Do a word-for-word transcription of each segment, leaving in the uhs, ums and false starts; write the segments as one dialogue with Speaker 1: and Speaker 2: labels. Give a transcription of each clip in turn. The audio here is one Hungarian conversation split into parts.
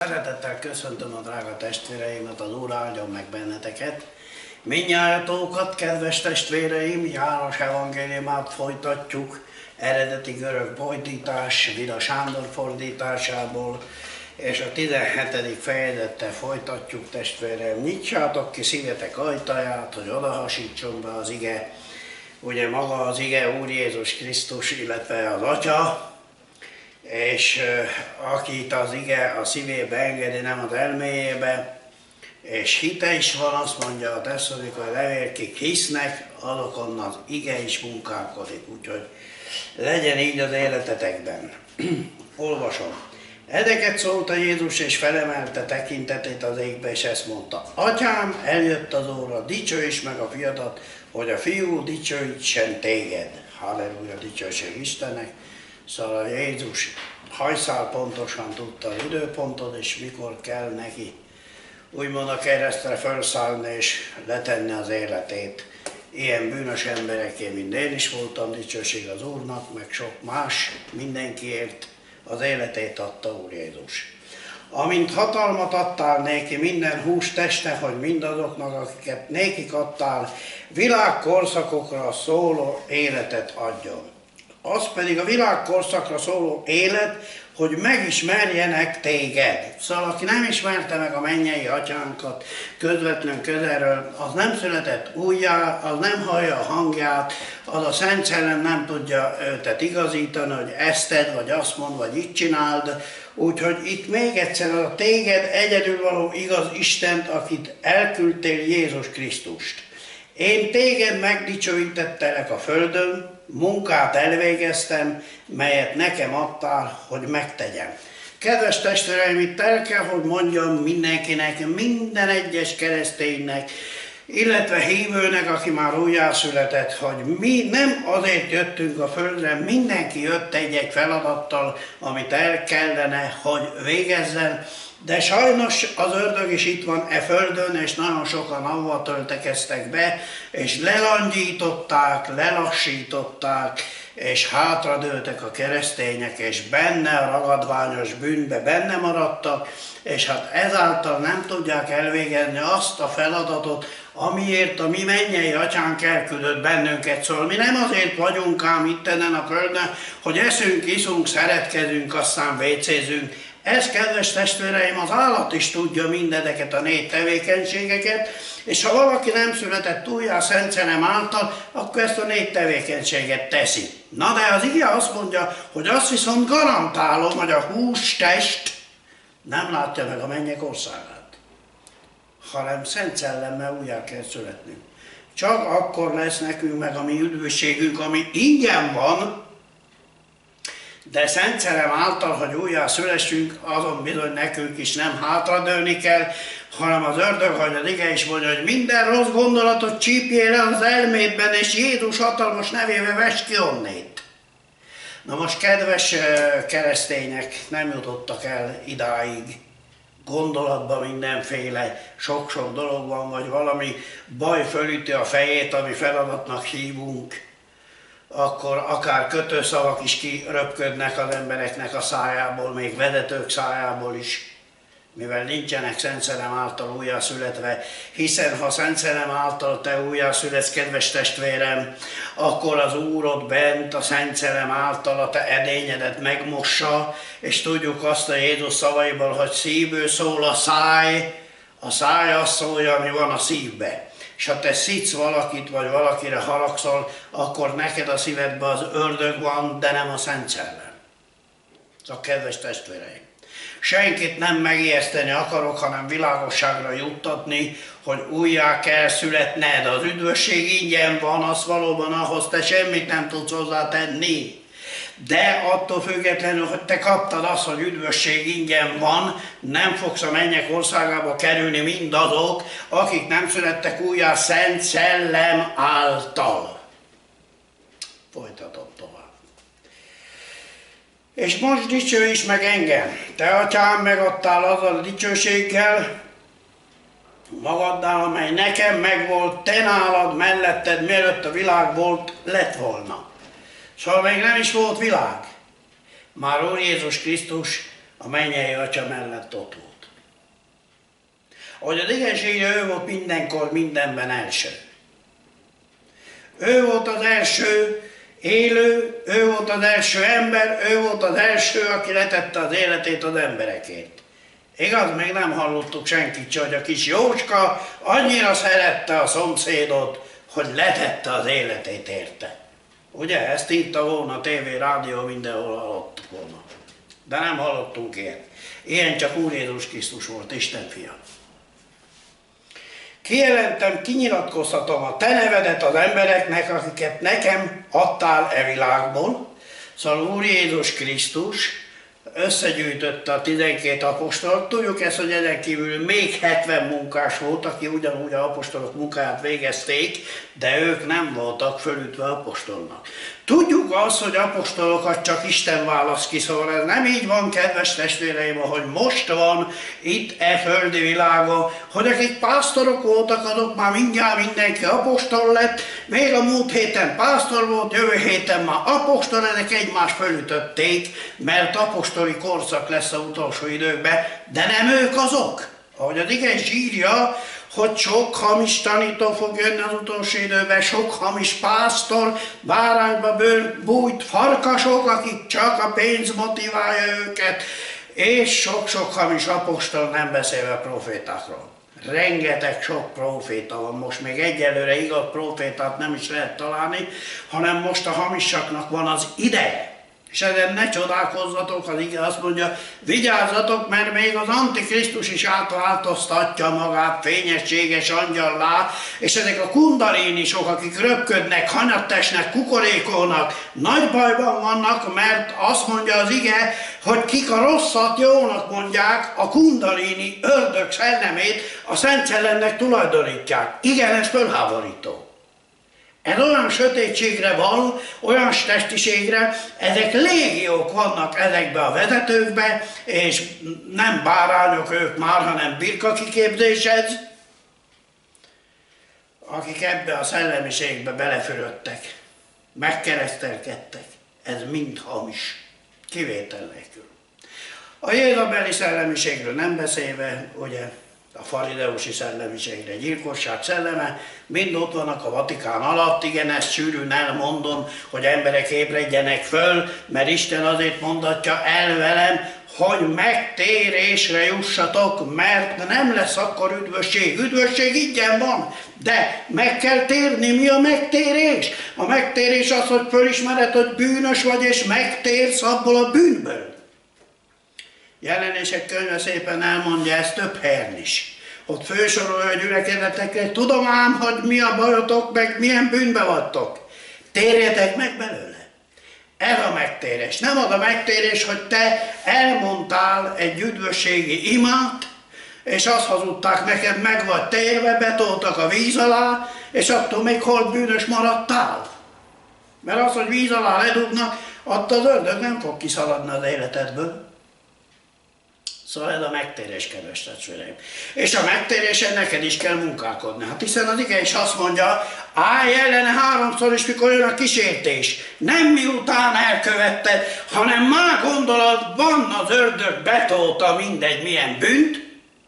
Speaker 1: Szeretettel köszöntöm a drága testvéreimet, az Úr áldjon meg benneteket. Mindnyájatókat, kedves testvéreim, János evangéliumát folytatjuk, eredeti görög fordítás, Vida Sándor fordításából, és a tizenhetedik fejezettel folytatjuk, testvéreim. Nyitsátok ki szívetek ajtaját, hogy odahasítson be az ige. Ugye maga az ige Úr Jézus Krisztus, illetve az Atya, és uh, akit az ige a szívébe engedi, nem az elméjébe, és hite is van, azt mondja a Tesszalonikai levél, kik hisznek, azokon az ige is munkálkodik, úgyhogy legyen így az életetekben. Olvasom. Ezeket szólta Jézus, és felemelte tekintetét az égbe, és ezt mondta: Atyám, eljött az óra, dicsőíts meg a fiadat, hogy a fiú dicsőítsen téged. Halleluja, dicsőség Istennek. Szóval Jézus hajszál pontosan tudta az időpontot, és mikor kell neki úgymond a keresztre felszállni és letenni az életét. Ilyen bűnös embereké, mint én is voltam, dicsőség az Úrnak, meg sok más, mindenkiért az életét adta Úr Jézus. Amint hatalmat adtál néki minden hús testnek, hogy mindazoknak, akiket nékik adtál, világkorszakokra szóló életet adjon. Az pedig a világkorszakra szóló élet, hogy megismerjenek téged. Szóval aki nem ismerte meg a mennyei atyánkat közvetlenül közelről, az nem született újjá, az nem hallja a hangját, az a Szent Szellem nem tudja őtet igazítani, hogy ezt tedd, vagy azt mond, vagy így csináld. Úgyhogy itt még egyszer az a téged egyedülvaló igaz Istent, akit elküldtél, Jézus Krisztust. Én téged megdicsőítettelek a földön, munkát elvégeztem, melyet nekem adtál, hogy megtegyem. Kedves testvéreim, itt el kell, hogy mondjam mindenkinek, minden egyes kereszténynek, illetve hívőnek, aki már újjászületett, hogy mi nem azért jöttünk a földre, mindenki jött egy-egy feladattal, amit el kellene, hogy végezzen, de sajnos az ördög is itt van e földön, és nagyon sokan avval töltekeztek be, és lelangyították, lelassították, és hátradőltek a keresztények, és benne a ragadványos bűnbe benne maradtak, és hát ezáltal nem tudják elvégezni azt a feladatot, amiért a mi mennyei atyánk elküldött bennünket. Szóval mi nem azért vagyunk ám ittenen a földön, hogy eszünk, iszunk, szeretkezünk, aztán vécézünk. Ez, kedves testvéreim, az állat is tudja mindezeket a négy tevékenységeket, és ha valaki nem született újjá Szent Szellem által, akkor ezt a négy tevékenységet teszi. Na de az ige azt mondja, hogy azt viszont garantálom, hogy a hústest nem látja meg a mennyek országát, hanem Szent Szellemmel újjá kell születnünk. Csak akkor lesz nekünk meg a mi üdvösségünk, ami ingyen van, de Szent Szellem által, hogy újjá szülessünk, azon bizony nekünk is nem hátradőlni kell, hanem az ördög, hogy az ige is mondja, hogy minden rossz gondolatot csípjél el az elmédben, és Jézus hatalmas nevébe vess ki onnét. Na most, kedves keresztények, nem jutottak el idáig. Gondolatban mindenféle sok-sok dolog van, vagy valami baj fölüti a fejét, ami feladatnak hívunk, akkor akár kötőszavak is kiröpködnek az embereknek a szájából, még vezetők szájából is, mivel nincsenek Szent Szellem által újjászületve, hiszen ha Szent Szellem által te újjászületsz, kedves testvérem, akkor az Úr ott bent a Szent Szellem által a te edényedet megmossa, és tudjuk azt a Jézus szavaiból, hogy szívből szól a száj, a száj azt szólja, ami van a szívbe. És ha te szidsz valakit, vagy valakire haragszol, akkor neked a szívedben az ördög van, de nem a Szent Szellem. Szóval, kedves testvéreim, senkit nem megijeszteni akarok, hanem világosságra juttatni, hogy újjá kell születned. Az üdvösség ingyen van, az valóban ahhoz te semmit nem tudsz hozzátenni. De attól függetlenül, hogy te kaptad azt, hogy üdvösség ingyen van, nem fogsz a mennyek országába kerülni mindazok, akik nem születtek újjá Szent Szellem által. Folytatom tovább. És most dicsőíts meg engem. Te, atyám, megadtál azzal a dicsőséggel magaddal, amely nekem megvolt, te nálad, melletted, mielőtt a világ volt, lett volna. Szóval még nem is volt világ. Már Úr Jézus Krisztus a mennyei Atya mellett ott volt. hogy az igazság ő volt mindenkor, mindenben első. Ő volt az első élő, ő volt az első ember, ő volt az első, aki letette az életét az emberekért. Igaz, még nem hallottuk senkit, hogy a kis Jócska annyira szerette a szomszédot, hogy letette az életét érte. Ugye, ezt írta volna a tévé, rádió, mindenhol hallottuk volna. De nem hallottunk ilyet. Ilyen csak Úr Jézus Krisztus volt, Isten fia. Kijelentem, kinyilatkoztatom a te nevedet az embereknek, akiket nekem adtál e világból. Szóval Úr Jézus Krisztus összegyűjtötte a tizenkét apostolt. Tudjuk ezt, hogy ezen kívül még hetven munkás volt, aki ugyanúgy a apostolok munkáját végezték, de ők nem voltak fölütve apostolnak. Tudjuk azt, hogy apostolokat csak Isten választ ki, szóval ez nem így van, kedves testvéreim, hogy most van itt e földi világon, hogy akik pásztorok voltak, azok már mindjárt mindenki apostol lett, még a múlt héten pásztor volt, jövő héten már apostol, ezek egymást fölütötték, mert apostoli korszak lesz az utolsó időkben, de nem ők azok. Ahogy az ige írja, hogy sok hamis tanító fog jönni az utolsó időben, sok hamis pásztor, bárányba bújt farkasok, akik csak a pénz motiválja őket, és sok-sok hamis apostol, nem beszélve profétákról. Rengeteg sok proféta van, most még egyelőre igaz profétát nem is lehet találni, hanem most a hamisaknak van az ideje. És ezen ne csodálkozzatok, az ige azt mondja, vigyázzatok, mert még az Antikrisztus is átváltoztatja magát fényességes angyallá, és ezek a kundalínisok, akik röpködnek, hanyattesnek, kukorékolnak, nagy bajban vannak, mert azt mondja az ige, hogy kik a rosszat jónak mondják, a kundalíni ördög szellemét a Szent Szellemnek tulajdonítják. Igen, ez fölháborító. Ez olyan sötétségre van, olyan testiségre, ezek légiók vannak ezekbe a vezetőkbe, és nem bárányok ők már, hanem birka kiképzésed, akik ebbe a szellemiségbe belefürödtek, megkeresztelkedtek. Ez mind hamis, kivétel nélkül. A jézabeli szellemiségről nem beszélve, ugye, a farideusi szellemiségre, gyilkosság szelleme, mind ott vannak a Vatikán alatt, igen, ezt sűrűn elmondom, hogy emberek ébredjenek föl, mert Isten azért mondatja el velem, hogy megtérésre jussatok, mert nem lesz akkor üdvösség. Üdvösség ingyen van, de meg kell térni. Mi a megtérés? A megtérés az, hogy fölismered, hogy bűnös vagy, és megtérsz abból a bűnből. Jelenések könyve szépen elmondja ezt több helyen is. Ott fősorolja a gyülekezetekre, tudom ám, hogy mi a bajotok, meg milyen bűnbe vagytok. Térjetek meg belőle. Ez a megtérés. Nem az a megtérés, hogy te elmondtál egy üdvösségi imát, és azt hazudták neked, meg vagy térve, betoltak a víz alá, és attól még hol bűnös maradtál. Mert az, hogy víz alá ledugnak, attól az ördög nem fog kiszaladni az életedből. Szóval ez a megtérés, kedves testvéreim. És a megtérésen neked is kell munkálkodni. Hát hiszen az ige is azt mondja, állj ellene háromszor is, mikor jön a kísértés. Nem miután elkövetted, hanem már gondolod, van az ördög betolta mindegy milyen bűnt,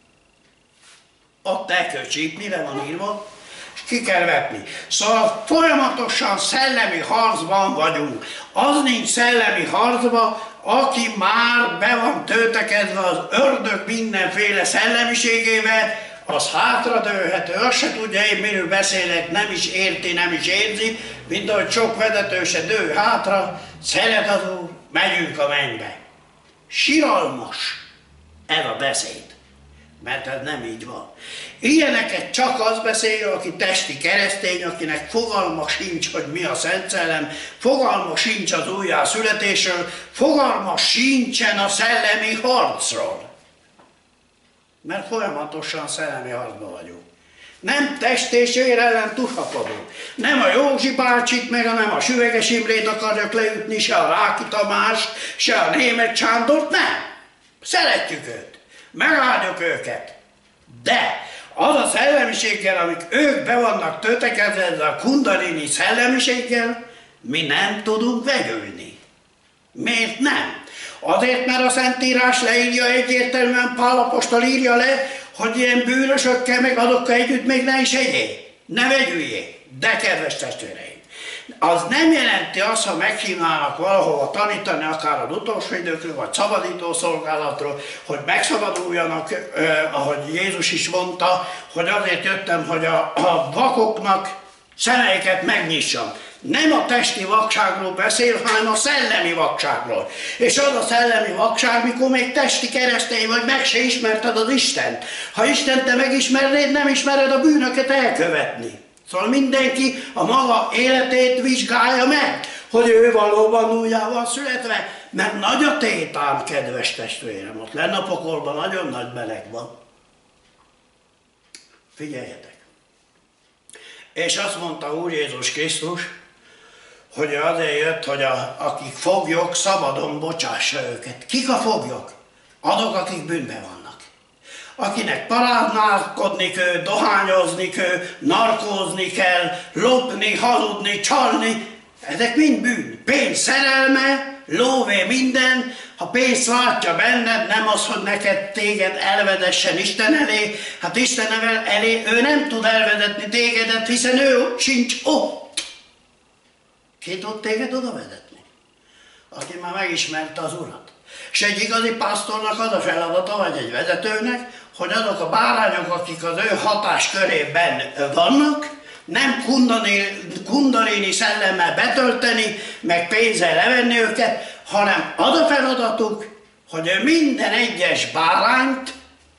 Speaker 1: ott el kell csípni, le van írva, és ki kell vetni. Szóval folyamatosan szellemi harcban vagyunk. Az nincs szellemi harcban, aki már be van töltekedve az ördög mindenféle szellemiségével, az hátradőlhető, azt se tudja én, miről beszélek, nem is érti, nem is érzi, mint ahogy sok vezető se dől hátra, szeret az Úr, megyünk a mennybe. Siralmas ez a beszéd, mert ez nem így van. Ilyeneket csak az beszél, aki testi keresztény, akinek fogalma sincs, hogy mi a Szent Szellem, fogalma sincs az újjászületésről, fogalma sincsen a szellemi harcról. Mert folyamatosan szellemi harcban vagyunk. Nem test és vér ellen tusakodunk. Nem a Józsi bácsit, meg nem a Süveges Imrét akarjuk leütni, se a Ráki Tamást, se a Németh Sándort, nem. Szeretjük őt, megáldjuk őket. De az a szellemiséggel, amik ők be vannak töltekedve, ezzel a kundalini szellemiséggel, mi nem tudunk vegyülni. Miért nem? Azért, mert a Szentírás leírja egyértelműen, Pál apostol írja le, hogy ilyen bűnösökkel meg azokkal együtt még ne is egyél. Ne vegyüljél. De kedves testvéreim, az nem jelenti azt, ha meghívnának valahova tanítani, akár az utolsó időkről, vagy szabadító szolgálatról, hogy megszabaduljanak, eh, ahogy Jézus is mondta, hogy azért jöttem, hogy a, a vakoknak szemeiket megnyissam. Nem a testi vakságról beszél, hanem a szellemi vakságról. És az a szellemi vakság, mikor még testi keresztény vagy, meg se ismerted az Istent. Ha Istent te megismernéd, nem ismered a bűnöket elkövetni. Szóval mindenki a maga életét vizsgálja meg, hogy ő valóban újjá van születve, mert nagy a tétám, kedves testvérem, ott lenne a pokolban nagyon nagy meleg van. Figyeljetek! És azt mondta Úr Jézus Krisztus, hogy azért jött, hogy a, akik foglyok, szabadon bocsássa őket. Kik a foglyok? Azok, akik bűnben vannak. Akinek paráználkodni kell, dohányozni kell, narkózni kell, lopni, hazudni, csalni, ezek mind bűn. Pénz szerelme, lóvé minden, ha pénzt látja benned, nem az, hogy neked téged elvedessen Isten elé, hát Isten elé ő nem tud elvedetni tégedet, hiszen ő sincs ott. Ki tud téged oda vezetni? Aki már megismerte az Urat. És egy igazi pásztornak az a feladata, vagy egy vezetőnek, hogy azok a bárányok, akik az ő hatáskörében vannak, nem kundalini szellemmel betölteni, meg pénzzel levenni őket, hanem az a feladatuk, hogy minden egyes bárányt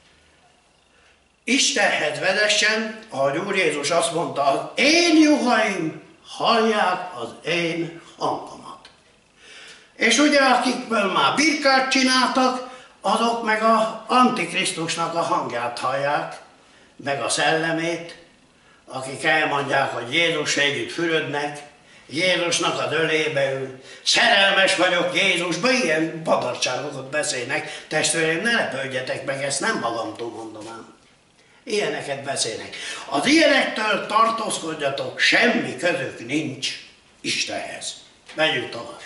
Speaker 1: Istenhez vezessen, ahogy Úr Jézus azt mondta, az én juhaim hallják az én hangomat. És ugye akikből már birkát csináltak, azok meg az Antikrisztusnak a hangját hallják, meg a szellemét, akik elmondják, hogy Jézus együtt fürödnek, Jézusnak az ölébe ül, szerelmes vagyok Jézusba, ilyen badarságokat beszélnek. Testvéreim, ne lepődjetek meg, ezt nem magamtól mondom ám. Ilyeneket beszélnek. Az ilyenektől tartózkodjatok, semmi közük nincs Istenhez. Megyünk tovább.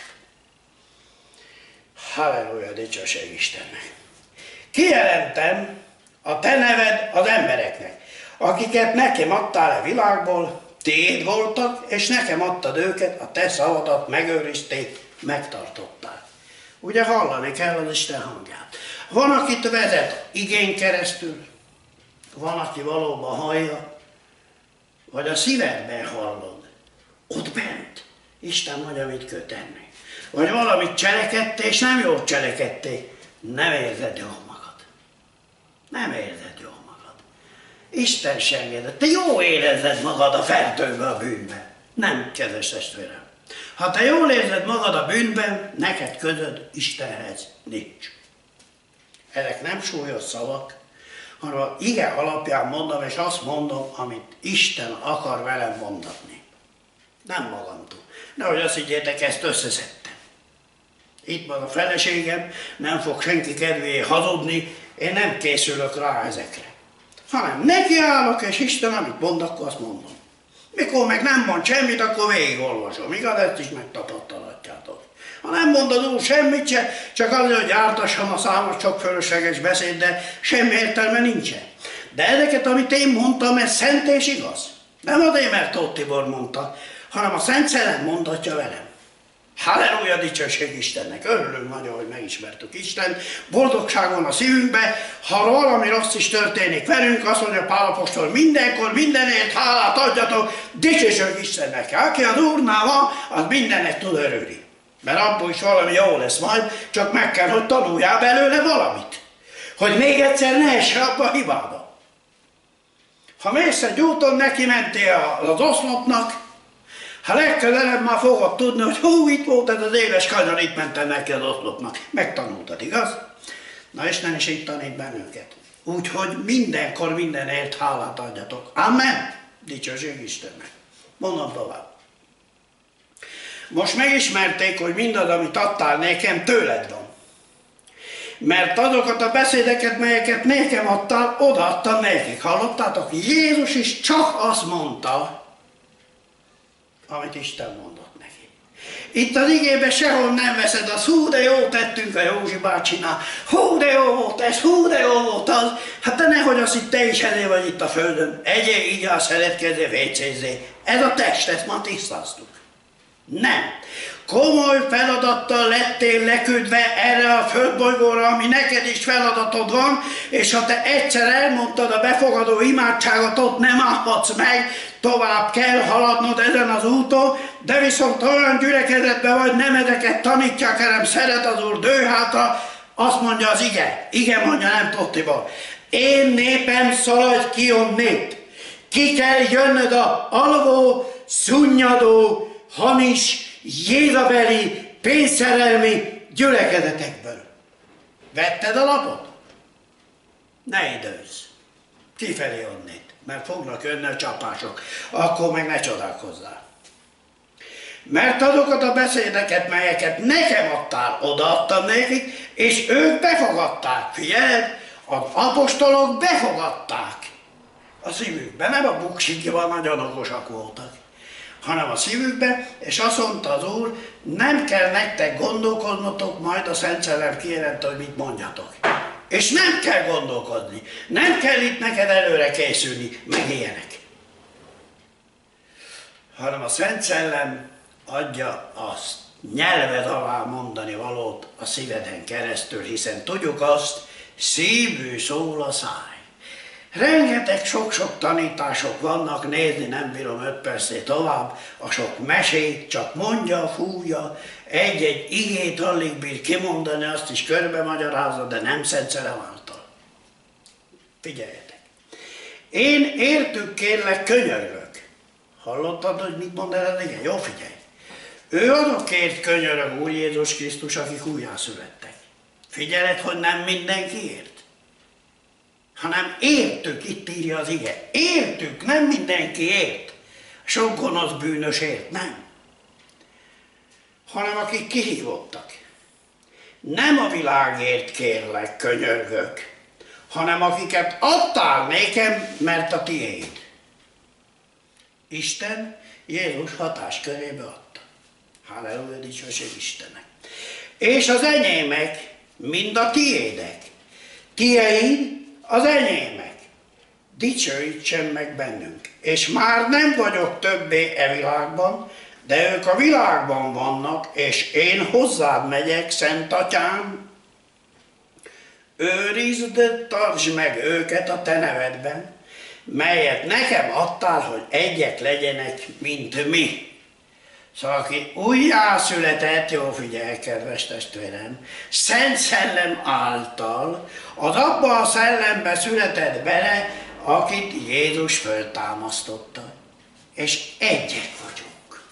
Speaker 1: Halleluja, dicsőség Istennek. Kijelentem a te neved az embereknek, akiket nekem adtál a világból, tiéd voltak, és nekem adtad őket, a te szavadat megőrizték, megtartották. Ugye hallani kell az Isten hangját. Van, akit vezet igén keresztül, van, aki valóban hallja, vagy a szívedben hallod, ott bent. Isten mondja, mit kell tenni. Vagy valamit cselekedtél, és nem jól cselekedtél, nem érzed jól magad. Nem érzed jól magad. Isten sem érzed. Te jól érzed magad a fertőbe, a bűnben. Nem, kedves testvérem. Ha te jól érzed magad a bűnben, neked közöd Istenhez nincs. Ezek nem súlyos szavak, hanem az ige alapján mondom, és azt mondom, amit Isten akar velem mondatni. Nem magamtól. Nehogy azt higgyétek, ezt összeszedtem. Itt van a feleségem, nem fog senki kedvéért hazudni, én nem készülök rá ezekre. Hanem nekiállok, és Isten, amit mond, akkor azt mondom. Mikor meg nem mond semmit, akkor végigolvasom. Igaz, ezt is megtapasztalatjátok. Ha nem mond az Úr semmit se, csak azért, hogy ártassam a számos sok fölösleges beszéd, de semmi értelme nincsen. De ezeket, amit én mondtam, ez szent és igaz. Nem azért, mert Tóth Tibor mondta, hanem a Szent Szellem mondatja velem. Halleluja, dicsőség Istennek! Örülünk nagyon, hogy megismertük Isten. Boldogság van a szívünkbe. Ha valami rossz is történik velünk, azt mondja Pál apostol, mindenkor, mindenért hálát adjatok, dicsőség Istennek! Aki az Úrnál van, az mindennek tud örülni. Mert abból is valami jó lesz majd, csak meg kell, hogy tanuljál belőle valamit. Hogy még egyszer ne ess abba a hibába. Ha mész egy úton, neki mentél az oszlopnak, ha legközelebb már fogod tudni, hogy hú, itt volt ez az éles kanyar, itt mentem neki az oszlopnak. Megtanultad, igaz? Na, Isten is így tanít bennünket. Úgyhogy mindenkor mindenért hálát adjatok. Amen. Dicsőség Istennek. Mondom tovább. Most megismerték, hogy mindaz, amit adtál nekem, tőled van. Mert azokat a beszédeket, melyeket nekem adtál, odaadtam nekik. Hallottátok? Jézus is csak azt mondta, amit Isten mondott neki. Itt az igében sehol nem veszed az, hú de jó tettünk a Józsi bácsinál, hú de jó volt ez, hú de jó volt az. Hát te nehogy azt itt te is elé vagy itt a földön. Egyél, igyál, szeretkezzél, vécézzél. Ez a test, ezt ma tisztáztuk. Nem. Komoly feladattal lettél leküldve erre a földbolygóra, ami neked is feladatod van, és ha te egyszer elmondtad a befogadó imádságot, ott nem állhatsz meg, tovább kell haladnod ezen az úton, de viszont olyan gyülekezetben vagy, nem ezeket tanítják, hanem szeret az Úr, dőj hátra, azt mondja az ige. Ige mondja, nem Tottiba. Én népem, szaladj ki onnét. Ki kell jönnöd a alvó, szunnyadó, hamis, jézabeli, pénzszerelmi gyülekezetekből. Vetted a lapot? Ne időzz. Kifelé onnét, mert fognak jönni a csapások. Akkor meg ne csodálkozzál. Mert azokat a beszédeket, melyeket nekem adtál, odaadtam nekik, és ők befogadták. Figyeld, az apostolok befogadták. A szívükben, nem a buksikban nagyon okosak voltak, hanem a szívükbe, és azt mondta az Úr, nem kell nektek gondolkodnotok, majd a Szent Szellem kijelent, hogy mit mondjatok. És nem kell gondolkodni, nem kell itt neked előre készülni, meg ilyenek. Hanem a Szent Szellem adja azt, nyelved alá mondani valót a szíveden keresztül, hiszen tudjuk azt, szívből szól a száj. Rengeteg sok-sok tanítások vannak, nézni nem bírom öt percét tovább, a sok mesét csak mondja, fújja, egy-egy igét alig bír kimondani, azt is körbe magyarázza, de nem Szent Szellem által. Figyeljetek! Én értük kérlek könyörgök. Hallottad, hogy mit mond el? Igen, jó, figyelj! Ő azokért könyörög, Úr Jézus Krisztus, akik újjászülettek. Figyeled, hogy nem mindenki ért, hanem értük, itt írja az ige. Értük, nem mindenki ért. Sok gonosz bűnös ért, nem. Hanem akik kihívottak. Nem a világért kérlek, könyörgök, hanem akiket adtál nékem, mert a tiéd. Isten Jézus hatáskörébe adta. Halleluja, dicsőség Istennek. És az enyémek, mind a tiédek. Tieid, az enyémek. Dicsőítsen meg bennünk. És már nem vagyok többé e világban, de ők a világban vannak, és én hozzád megyek, Szent Atyám. Őrizd, tartsd meg őket a te nevedben, melyet nekem adtál, hogy egyek legyenek, mint mi. Szóval aki újjászületett, jó figyelj, kedves testvérem, Szent Szellem által, az abba a szellembe született bele, akit Jézus föltámasztotta. És egyek vagyunk.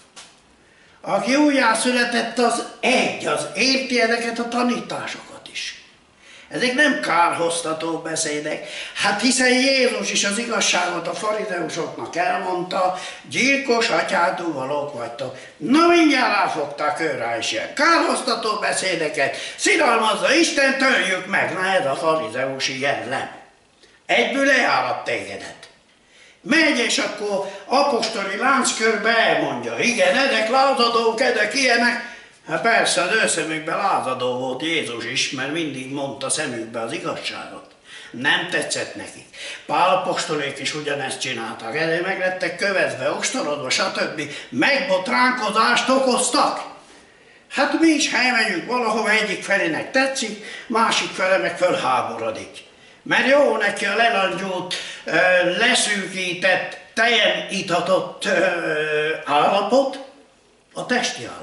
Speaker 1: Aki újjászületett, az egy, az érti ezeket a tanításokat is. Ezek nem kárhoztató beszédek. Hát hiszen Jézus is az igazságot a farizeusoknak elmondta, gyilkos atyádú valók vagytok. Na mindjárt ráfogták őrá is ilyen kárhoztató beszédeket, sziralmazza Isten, töljük meg. Na ez a farizeusi jellem. Egyből lejárat tégedet. Megy, és akkor apostoli lánckörbe elmondja, igen, ezek lázadók, ezek ilyenek. Hát persze, az ő szemükben lázadó volt Jézus is, mert mindig mondta szemükbe az igazságot. Nem tetszett nekik. Pál apostolék is ugyanezt csináltak, ezért meg lettek kövezve, ostorodva, stb. Megbotránkozást okoztak. Hát mi is elmegyünk valahova, egyik felének tetszik, másik fele meg fölháborodik. Mert jó neki a lelangyult, leszűkített, tejen itatott állapot, a testi állapot.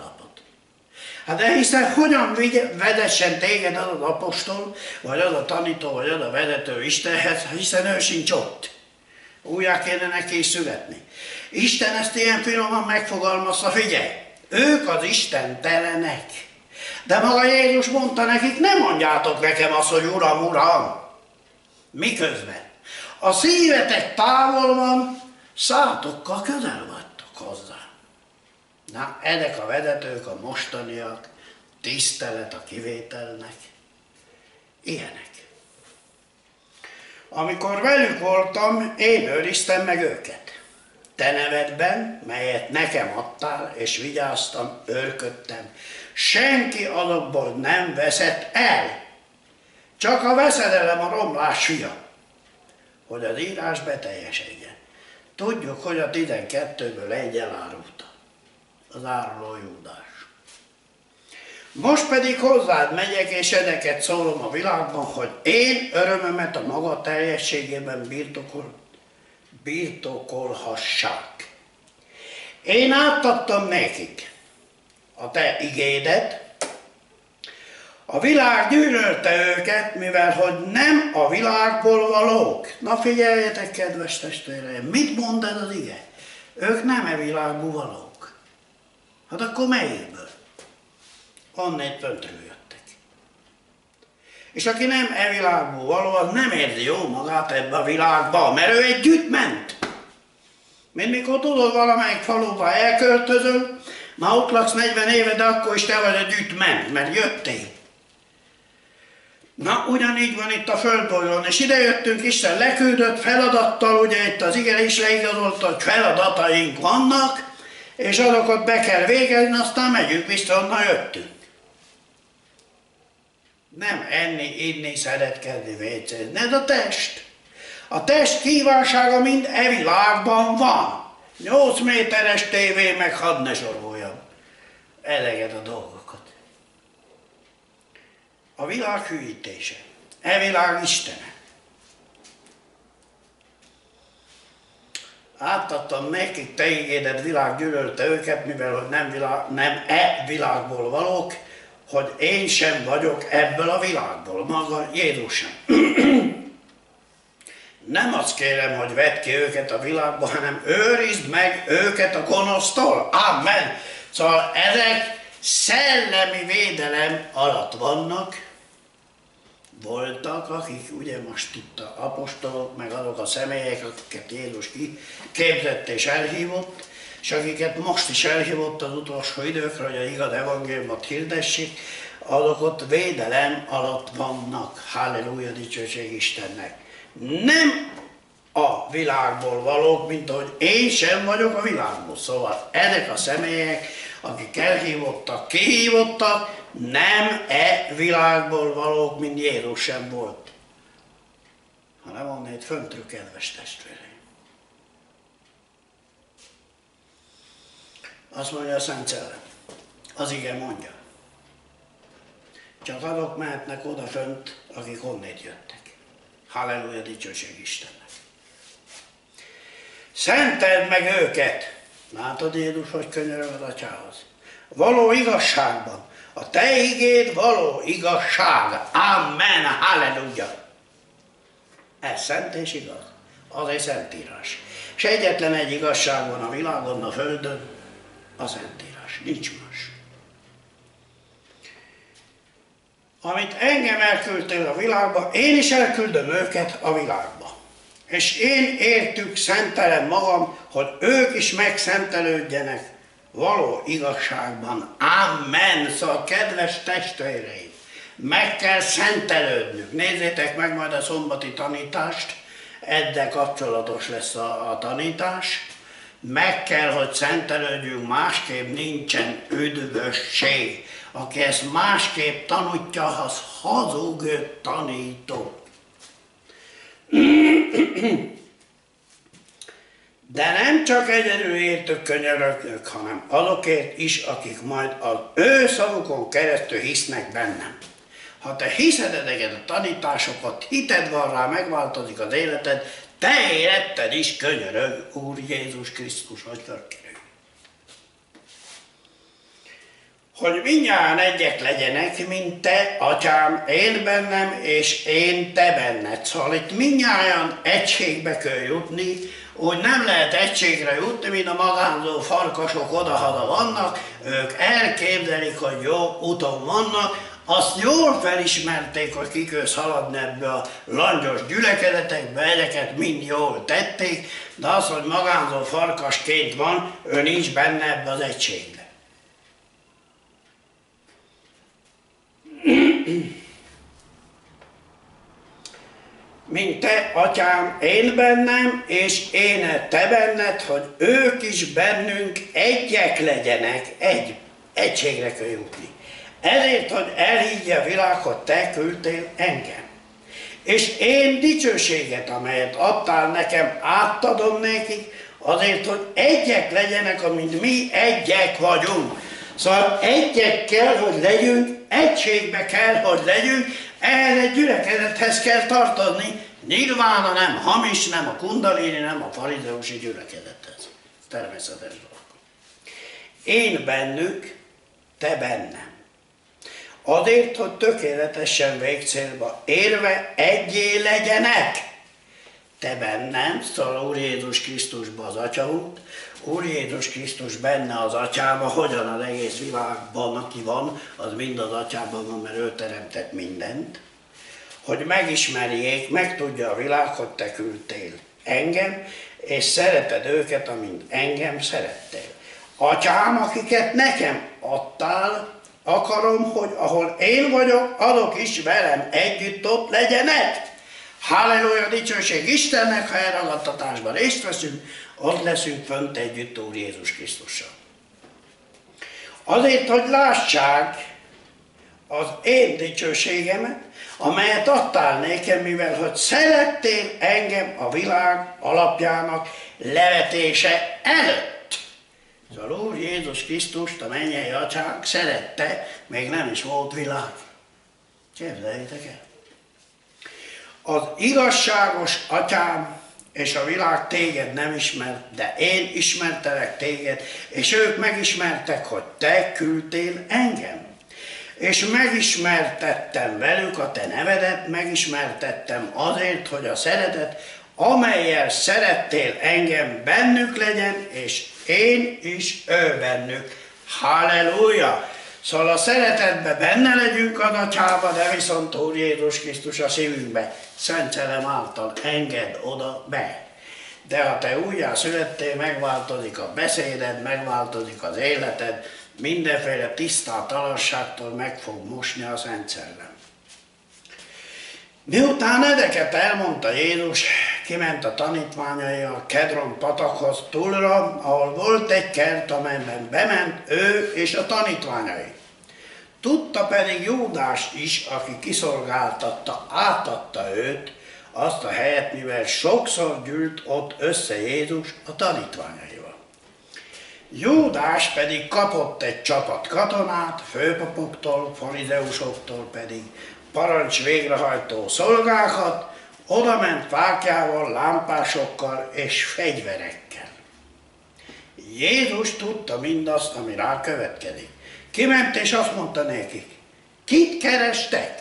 Speaker 1: Hát de hiszen hogyan vedessen téged az az apostol, vagy az a tanító, vagy az a vezető Istenhez, hiszen ő sincs ott. Újjá kéne neki is születni. Isten ezt ilyen finoman megfogalmazta, figyelj, ők az istentelenek. De maga Jézus mondta nekik, nem mondjátok nekem azt, hogy Uram, Uram. Miközben a szívetek távol van, szátokkal közel vagytok hozzá. Na, ezek a vezetők, a mostaniak, tisztelet a kivételnek, ilyenek. Amikor velük voltam, én őriztem meg őket. te nevedben, melyet nekem adtál, és vigyáztam, őrködtem. Senki azokból nem veszett el, csak a veszedelem a romlás fia, hogy az írás beteljesedjen. Tudjuk, hogy a tizenkettőből egy elárulta, az áruló Júdás. Most pedig hozzád megyek, és edeket szólom a világban, hogy én örömömet a maga teljességében birtokol, birtokolhassák. Én átadtam nekik a te igédet, a világ gyűlölte őket, mivel hogy nem a világból valók. Na figyeljetek, kedves testvéreim, mit mond ez az ige? Ők nem e világból valók. Hát akkor melyikből? Onnét föntről jöttek. És aki nem e világból való, az nem érzi jó magát ebbe a világba, mert ő együtt ment. Mint mikor tudod, valamelyik faluba elköltözöl, már ott laksz negyven éve, de akkor is te vagy együtt ment, mert jöttél. Na, ugyanígy van itt a földbolygón, és ide jöttünk, Isten leküldött feladattal, ugye itt az ige is leigazolta, hogy feladataink vannak, és azokat be kell végezni, aztán megyünk vissza, onnan jöttünk. Nem enni, inni, szeretkezni, vécézni, ez a test. A test kívánsága mind e világban van. nyolc méteres tévé, meg hadd ne soroljam eleget a dolgokat. A világ hűítése, e világ istene. Átadtam nekik, te igédet, világ gyűlölte őket, mivel hogy nem, világ, nem e világból valók, hogy én sem vagyok ebből a világból, maga Jézus sem. Nem azt kérem, hogy vedd ki őket a világba, hanem őrizd meg őket a gonosztól. Amen. Szóval ezek szellemi védelem alatt vannak, voltak, akik ugye most itt a apostolok, meg azok a személyek, akiket Jézus képzett és elhívott, és akiket most is elhívott az utolsó időkre, hogy az igaz evangéliumot hirdessék, azok ott védelem alatt vannak. Halleluja, dicsőség Istennek. Nem a világból valók, mint ahogy én sem vagyok a világból. Szóval ezek a személyek, akik elhívottak, kihívottak, nem e világból valók, mint Jézus sem volt, hanem onnét föntről, kedves testvéreim. Azt mondja a Szent Szellem, az ige mondja, csak azok mehetnek oda fönt, akik onnét jöttek. Halleluja, dicsőség Istennek. Szenteld meg őket. Látod, Jézus, hogy könyörög az Atyához. Való igazságban. A te igéd való igazság. Amen. Halleluja. Ez szent és igaz. Az egy szentírás. És egyetlen egy igazság van a világon, a földön, a szentírás. Nincs más. Amit engem elküldtél a világba, én is elküldöm őket a világba. És én értük szentelem magam, hogy ők is megszentelődjenek való igazságban. Amen. Szóval kedves testvéreim, meg kell szentelődnünk. Nézzétek meg majd a szombati tanítást, ezzel kapcsolatos lesz a, a tanítás. Meg kell, hogy szentelődjünk, másképp nincsen üdvösség. Aki ezt másképp tanítja, az hazug tanító. De nem csak egyedül értük könyörögök, hanem azokért is, akik majd az ő szavukon keresztül hisznek bennem. Ha te hiszed ezeket a tanításokat, hited van rá, megváltozik az életed, te életed is könyörög, Úr Jézus Krisztus, hogy fölkerül. Hogy mindnyájan egyek legyenek, mint te, Atyám, én bennem, és én te benned. Szóval itt mindnyájan egységbe kell jutni, úgy nem lehet egységre jutni, mint a magánzó farkasok oda-hada vannak, ők elképzelik, hogy jó úton vannak, azt jól felismerték, hogy kiköz haladni ebbe a langyos gyülekezetekbe, ezeket mind jól tették, de az, hogy magánzó farkasként van, ő nincs benne ebbe az egységbe. mint te, atyám, én bennem, és én te benned, hogy ők is bennünk egyek legyenek, egy, egységre kell jutni. Ezért, hogy elhiggye a világ, hogy te küldtél engem. És én dicsőséget, amelyet adtál nekem, átadom nekik, azért, hogy egyek legyenek, amint mi egyek vagyunk. Szóval egyek kell, hogy legyünk, egységbe kell, hogy legyünk, ehhez egy gyülekezethez kell tartozni, nyilván a nem hamis, nem a kundalini, nem a farizeusi gyülekezethez. Természetes dolog. Én bennük, te bennem. Azért, hogy tökéletesen végcélba érve egyé legyenek. Te bennem, szóval Úr Jézus Krisztusban az Atya út, Úr Jézus Krisztus benne az Atyában, hogyan az egész világban, aki van, az mind az Atyában van, mert ő teremtett mindent. Hogy megismerjék, megtudja a világ, hogy te küldtél engem, és szereted őket, amint engem szerettél. Atyám, akiket nekem adtál, akarom, hogy ahol én vagyok, azok is velem együtt ott legyenek. Halleluja, dicsőség Istennek, ha elragadtatásban részt veszünk, ott leszünk fönt együtt Úr Jézus Krisztussal. Azért, hogy lássák az én dicsőségemet, amelyet adtál nékem, mivel hogy szerettél engem a világ alapjának levetése előtt. Szóval Úr Jézus Krisztust, a mennyei Atyánk szerette, még nem is volt világ. Képzeljétek el! Az igazságos Atyám és a világ téged nem ismert, de én ismertelek téged, és ők megismertek, hogy te küldtél engem. És megismertettem velük a te nevedet, megismertettem azért, hogy a szeretet, amellyel szerettél engem, bennük legyen, és én is ő bennük. Halleluja! Szóval a szeretetben benne legyünk az Atyába, de viszont Úr Jézus Krisztus a szívünkbe, Szent Szellem által enged oda be. De ha te újjá születtél, megváltozik a beszéded, megváltozik az életed, mindenféle tisztátalanságtól meg fog mosni a Szent Szellem. Miután ezeket elmondta Jézus, kiment a tanítványai a Kedron patakhoz túlra, ahol volt egy kert, amelyben bement ő és a tanítványai. Tudta pedig Júdás is, aki kiszolgáltatta, átadta őt, azt a helyet, mivel sokszor gyűlt ott össze Jézus a tanítványaival. Júdás pedig kapott egy csapat katonát, főpapoktól, farizeusoktól pedig parancs végrehajtó szolgákat, oda ment fákjával, lámpásokkal és fegyverekkel. Jézus tudta mindazt, ami rá következik. Kiment és azt mondta nekik, kit kerestek?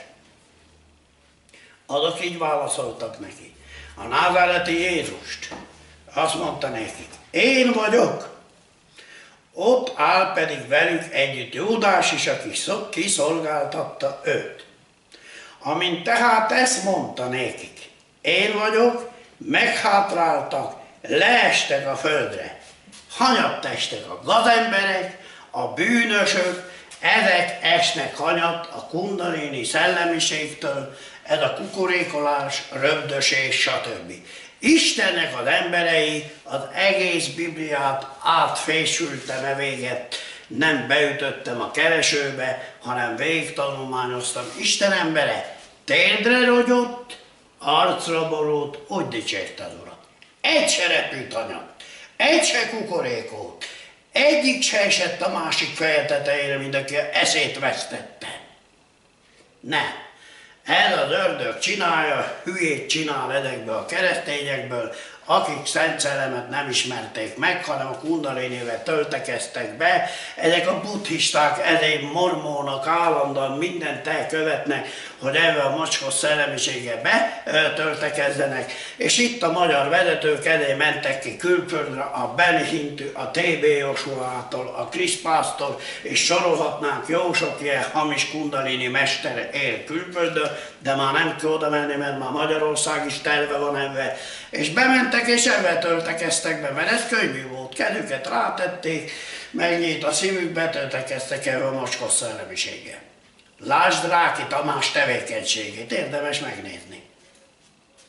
Speaker 1: Azok így válaszoltak neki, a názáreti Jézust. Azt mondta nekik, én vagyok. Ott áll pedig velük együtt Júdás is, aki kiszolgáltatta őt. Amint tehát ezt mondta nékik, én vagyok, meghátráltak, leestek a földre. Hanyatt estek a gazemberek, a bűnösök, ezek esnek hanyat a kundalini szellemiségtől, ez a kukorékolás, röbdösés, stb. Istennek az emberei az egész Bibliát átfésültem e véget, nem beütöttem a keresőbe, hanem végigtanulmányoztam. Isten embere térdre rogyott, arcra borult, úgy dicsérte az Urat. Egy se repült hanyat, egy se kukorékolt, egyik se esett a másik feje tetejére, mint aki eszét vesztette. Nem. Ez az ördög csinálja, hülyét csinál ezekből a keresztényekből, akik Szent Szellemet nem ismerték meg, hanem a kundalinivel töltekeztek be. Ezek a buddhisták, ezért mormónak állandóan mindent elkövetnek, hogy ebbe a mocskos szellemiséggel betöltekezzenek. És itt a magyar vezetők ezért mentek ki külföldre, a Benny Hintű, a té bé Josuától, a Chris Pásztor, és sorolhatnánk jó sok ilyen hamis kundalini mester él külföldön, de már nem kell oda menni, mert már Magyarország is telve van ebben. És bementek és ebben töltekeztek be, mert ez könnyű volt. Kezüket rátették, megnyílt a szívük, betöltekeztek ebben a mocskos szellemiséggel. Lásd Ráki Tamás tevékenységét, érdemes megnézni.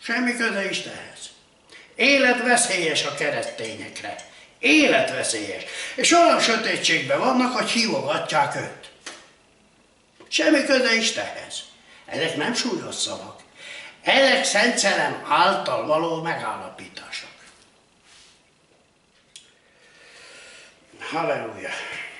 Speaker 1: Semmi köze Istenhez. Életveszélyes a keresztényekre. Életveszélyes. És olyan sötétségben vannak, hogy hívogatják őt. Semmi köze Istenhez. Ezek nem súlyos szavak. Ezek Szent Szellem által való megállapítások. Halleluja!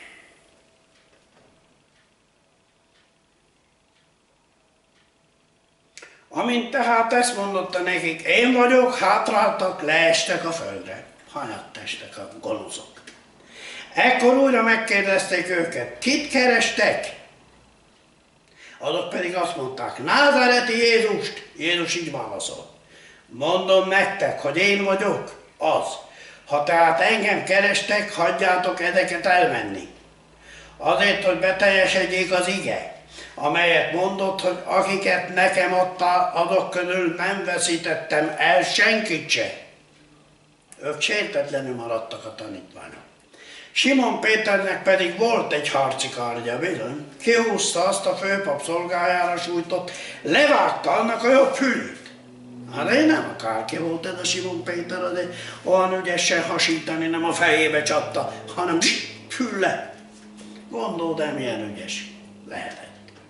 Speaker 1: Amint tehát ezt mondotta nekik, én vagyok, hátráltak, leestek a földre. Hanyattestek a gonoszok. Ekkor újra megkérdezték őket, kit kerestek? Azok pedig azt mondták, názáreti Jézust. Jézus így válaszol. Mondom nektek, hogy én vagyok az. Ha tehát engem kerestek, hagyjátok ezeket elmenni. Azért, hogy beteljesedjék az ige, amelyet mondott, hogy akiket nekem adtál, azok közül nem veszítettem el senkit se. Ők sértetlenül maradtak a tanítványok. Simon Péternek pedig volt egy harci kardja, bizony. Kihúzta azt a főpap szolgájára sújtott, levágta annak a jobb fülét. Hát én nem akárki volt ez a Simon Péter, azért olyan ügyesen hasítani nem a fejébe csapta, hanem fülle. Gondold el, milyen ügyes lehetett.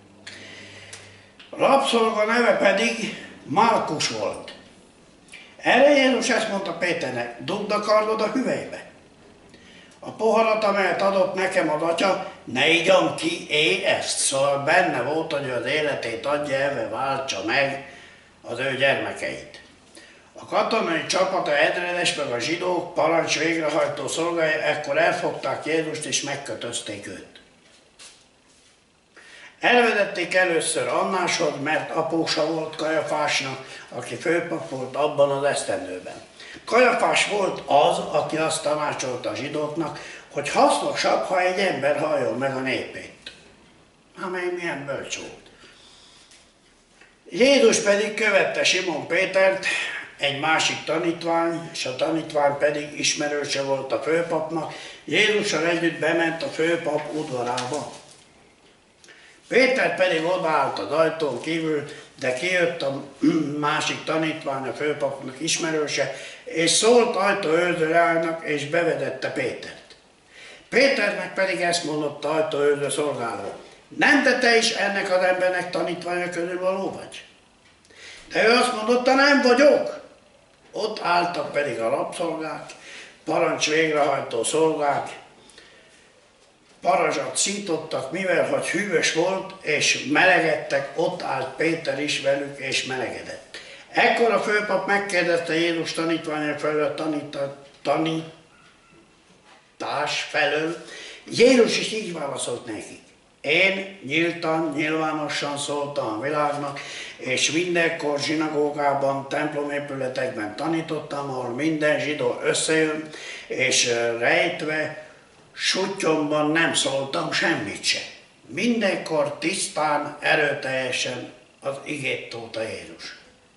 Speaker 1: A rabszolga neve pedig Márkus volt. Erre Jézus ezt mondta Péternek, dugd a kardod a hüvelybe. A poharat, amelyet adott nekem az atya, ne igyam ki, éj ezt. Szóval benne volt, hogy az életét adja, elve váltsa meg az ő gyermekeit. A katonai csapata, ezredes meg a zsidók parancs végrehajtó szolgái ekkor elfogták Jézust és megkötözték őt. Elvezették először Annáshoz, mert apósa volt Kajafásnak, aki főpap volt abban az esztendőben. Kajafás volt az, aki azt tanácsolta a zsidóknak, hogy hasznosabb, ha egy ember halljon meg a népét. Amely milyen bölcs volt. Jézus pedig követte Simon Pétert, egy másik tanítvány, és a tanítvány pedig ismerőse volt a főpapnak. Jézussal együtt bement a főpap udvarába. Péter pedig odaállt az ajtón kívül, de kijött a másik tanítvány, a főpapnak ismerőse, és szólt ajtóőrző lánynak, és bevedette Pétert. Péternek pedig ezt mondott ajtóőrző szolgáló. Nem te te is ennek az embernek tanítványa közül való vagy? De ő azt mondotta, nem vagyok. Ott álltak pedig a rabszolgák, parancs végrehajtó szolgák, parazsat szítottak, mivel hogy hűvös volt, és melegedtek, ott állt Péter is velük, és melegedett. Ekkor a főpap megkérdezte Jézus tanítványa felől a tanítás felől. Jézus is így válaszolt nekik. Én nyíltan, nyilvánosan szóltam a világnak, és mindenkor zsinagógában, templomépületekben tanítottam, ahol minden zsidó összejön, és rejtve, suttyomban nem szóltam semmit se. Mindenkor tisztán, erőteljesen az igét tolta Jézus.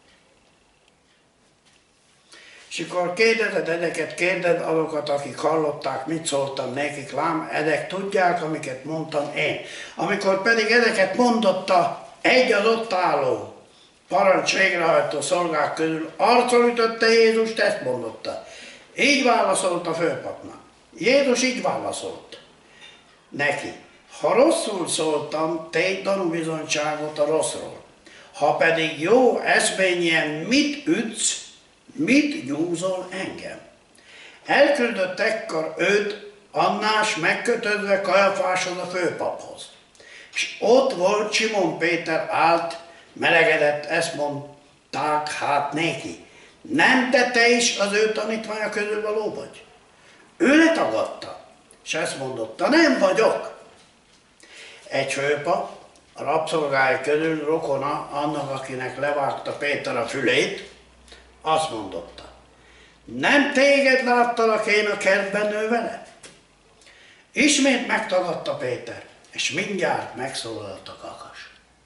Speaker 1: És akkor kérdezed ezeket, kérdezd azokat, akik hallották, mit szóltam nekik, lám, ezek tudják, amiket mondtam én. Amikor pedig ezeket mondotta egy az ott álló parancs végrehajtó szolgák közül, arcon ütötte Jézust, ezt mondotta. Így válaszolt a főpapnak. Jézus így válaszolt neki. Ha rosszul szóltam, tégy tanúbizonyságot a rosszról. Ha pedig jó eszményen mit ütsz, mit nyúzol engem? Elküldött ekkor őt Annás megkötözve Kajafáshoz a főpaphoz. És ott volt Simon Péter állt, melegedett, ezt mondták hát neki. Nem te te is az ő tanítványa közül való vagy? Ő letagadta, és ezt mondotta, nem vagyok. Egy főpap, a rabszolgái közül rokona annak, akinek levágta Péter a fülét, azt mondotta, nem téged láttalak én a kertben nő vele? Ismét megtagadta Péter, és mindjárt megszólalt a kakas.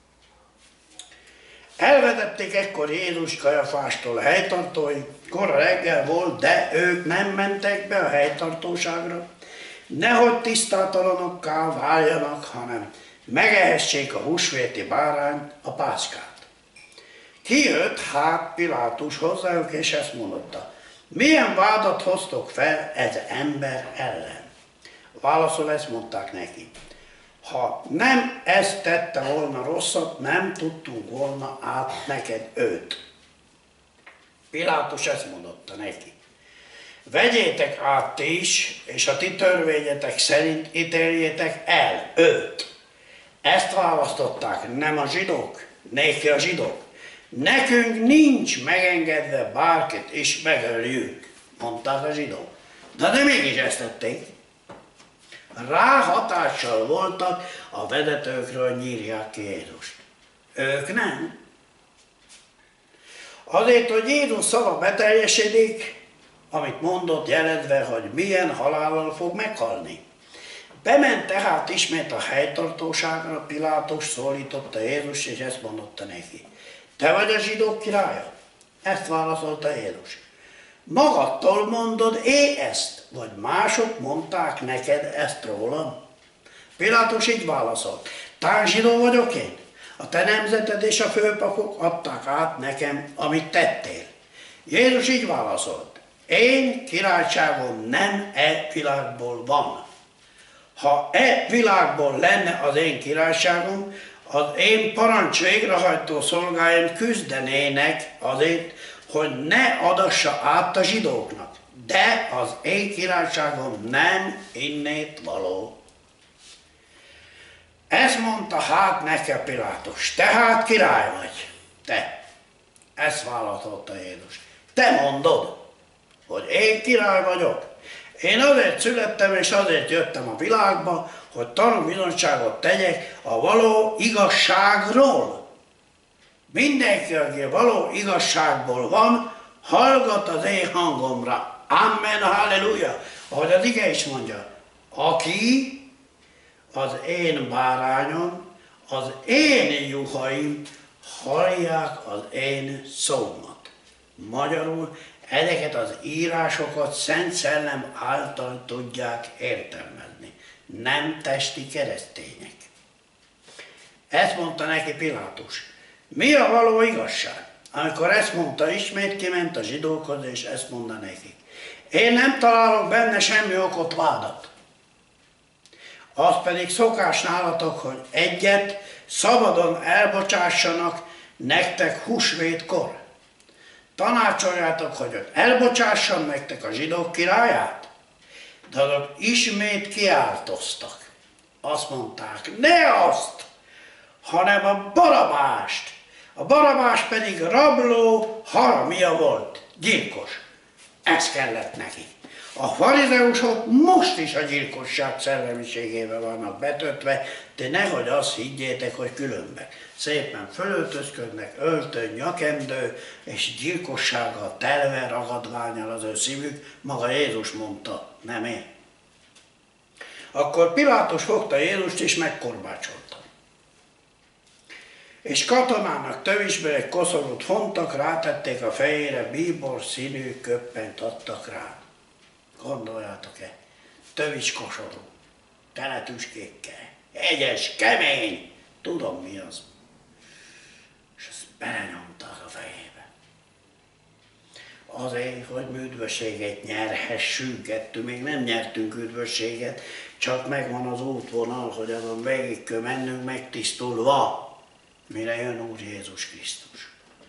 Speaker 1: Elvezették ekkor Jézus Kajafástól a helytartói, kora reggel volt, de ők nem mentek be a helytartóságra, nehogy tisztátalanokká váljanak, hanem megehessék a húsvéti bárányt, a pászkát. Kijött hát Pilátus hozzájuk, és ezt mondotta: milyen vádat hoztok fel ez ember ellen? Válaszol, ezt mondták neki: ha nem ezt tette volna rosszat, nem tudtunk volna át neked őt. Pilátus ezt mondotta neki: vegyétek át ti is, és a ti törvényetek szerint ítéljétek el őt. Ezt választották, nem a zsidók, néki a zsidók. Nekünk nincs megengedve bárkit is megöljük, mondták a zsidók. De nem mégis ezt tették. Rá hatással voltak a vezetőkről, nyírják ki Jézust. Ők nem. Azért, hogy Jézus szava beteljesedik, amit mondott, jelezve, hogy milyen halállal fog meghalni. Bement tehát ismét a helytartóságra, Pilátus szólította Jézus, és ezt mondotta neki: te vagy a zsidók királya? Ezt válaszolta Jézus. Magadtól mondod é ezt, vagy mások mondták neked ezt rólam? Pilátus így válaszolt: tán zsidó vagyok én? A te nemzeted és a főpapok adták át nekem, amit tettél. Jézus így válaszolt: én királyságom nem e világból van. Ha e világból lenne az én királyságom, az én parancs végrehajtó szolgáim küzdenének azért, hogy ne adassa át a zsidóknak. De az én királyságom nem innét való. Ezt mondta hát nekem Pilátus: tehát király vagy. Te. Ezt válaszolta Jézus. Te mondod, hogy én király vagyok. Én azért születtem és azért jöttem a világba, hogy tanúbizonyságot tegyek a való igazságról. Mindenki, aki a való igazságból van, hallgat az én hangomra. Amen, halleluja. Ahogy az ige is mondja: aki az én bárányom, az én juhaim hallják az én szómat. Magyarul ezeket az írásokat Szent Szellem által tudják értelmezni, nem testi keresztények. Ezt mondta neki Pilátus: mi a való igazság? Amikor ezt mondta, ismét kiment a zsidókhoz, és ezt mondta nekik: én nem találok benne semmi okot, vádat. Az pedig szokás nálatok, hogy egyet szabadon elbocsássanak nektek húsvétkor. Tanácsoljátok, hogy elbocsássam nektek a zsidók királyát? De azok ismét kiáltoztak. Azt mondták: ne azt, hanem a Barabást. A Barabás pedig rabló haramia volt, gyilkos. Ez kellett neki. A farizeusok most is a gyilkosság szellemiségével vannak betötve, de nehogy azt higgyétek, hogy különben. Szépen fölöltözködnek, öltöny, nyakendő, és gyilkossággal telve ragadványal az ő szívük, maga Jézus mondta, nem én. Akkor Pilátus fogta Jézust és megkorbácsolta. És katonának tövisből egy koszorút fontak, rátették a fejére, bíbor színű köppenyt adtak rá. Gondoljátok-e? Tövis koszorú, tele tüskékkel, hegyes, kemény, tudom mi az. És ezt belenyomták a fejébe. Azért, hogy üdvösséget nyerhessünk, ettől még nem nyertünk üdvösséget, csak megvan az útvonal, hogy azon végig kell mennünk megtisztulva, mire jön Úr Jézus Krisztus.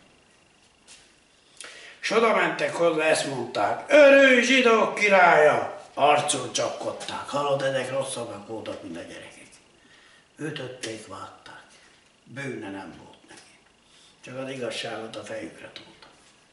Speaker 1: És oda mentek hozzá, ezt mondták: örülj zsidók királya! Arcul csapkodták. Hallod, ezek rosszabbak voltak, mint a gyerekek. Ütötték, vágták. Bűne nem volt neki. Csak az igazságot a fejükre tudta.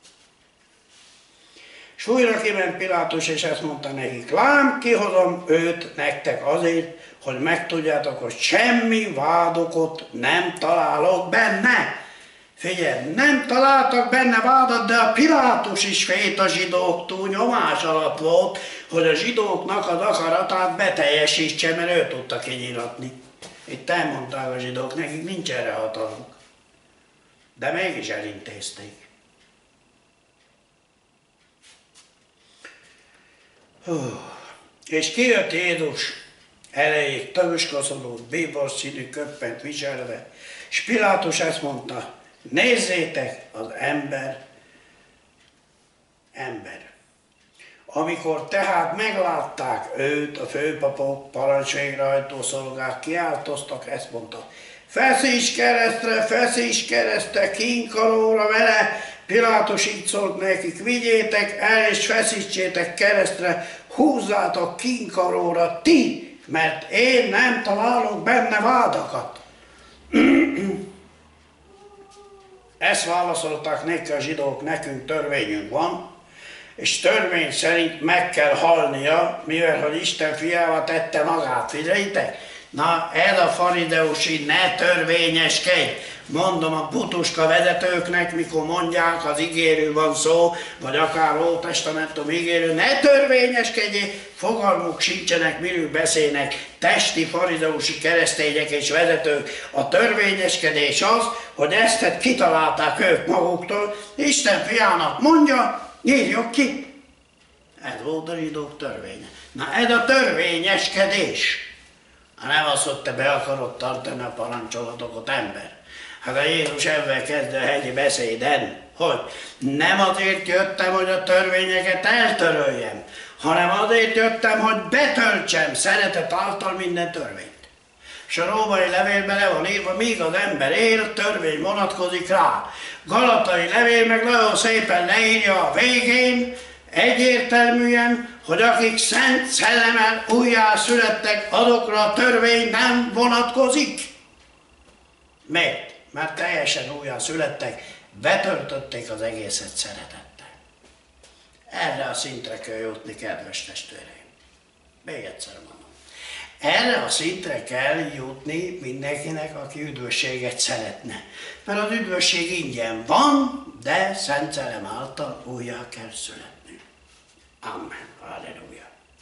Speaker 1: És újra kiment Pilátus, és ezt mondta nekik: lám, kihozom őt nektek azért, hogy megtudjátok, hogy semmi vádokot nem találok benne. Figyelj, nem találtak benne vádat, de a Pilátus is félt a zsidóktól, nyomás alatt volt, hogy a zsidóknak az akaratát beteljesítse, mert ő tudta kinyilatni. Itt elmondták a zsidók, nekik nincs erre hatalmuk. De mégis elintézték. Hú. És kijött Jézus elejéig tövis koszorút, bíbor színű köppenyt viselve, és Pilátus ezt mondta: Nézzétek, az ember, ember. Amikor tehát meglátták őt, a főpapok, parancsvégrehajtó szolgák kiáltoztak, ezt mondta: feszíts keresztre, feszíts keresztre, kínkaróra vele! Pilátus így szólt nekik: vigyétek el és feszítsétek keresztre, húzzátok kínkaróra ti, mert én nem találok benne vádakat. Ezt válaszolták neki a zsidók: nekünk törvényünk van, és törvény szerint meg kell halnia, mivel hogy Isten fiával tette magát. Figyeljétek! Na, ez a farideusi, ne törvényeskedj! Mondom a putuska vezetőknek, mikor mondják, az ígérő van szó, vagy akár Ótestamentum ígérő, ne törvényeskedjél, fogalmuk sincsenek, miről beszélnek, testi farideusi keresztények és vezetők. A törvényeskedés az, hogy ezt kitalálták ők maguktól, Isten fiának mondja, írjuk ki. Ez volt a zsidók törvénye. Na, ez a törvényeskedés. Nem az, hogy te be akarod tartani a parancsolatokat, ember. Hát a Jézus ebben kezd a hegyi beszéden, hogy nem azért jöttem, hogy a törvényeket eltöröljem, hanem azért jöttem, hogy betöltsem szeretet által minden törvényt. És a római levélben le van írva, míg az ember él, a törvény vonatkozik rá. Galatai levél meg nagyon szépen leírja a végén, egyértelműen, hogy akik szent szellemmel újjá születtek, azokra a törvény nem vonatkozik. Miért? Mert teljesen újjá születtek, betöltötték az egészet szeretettel. Erre a szintre kell jutni, kedves testvéreim. Még egyszer mondom. Erre a szintre kell jutni mindenkinek, aki üdvösséget szeretne. Mert az üdvösség ingyen van, de Szent Szellem által újjá kell születni. Amen. Halleluja.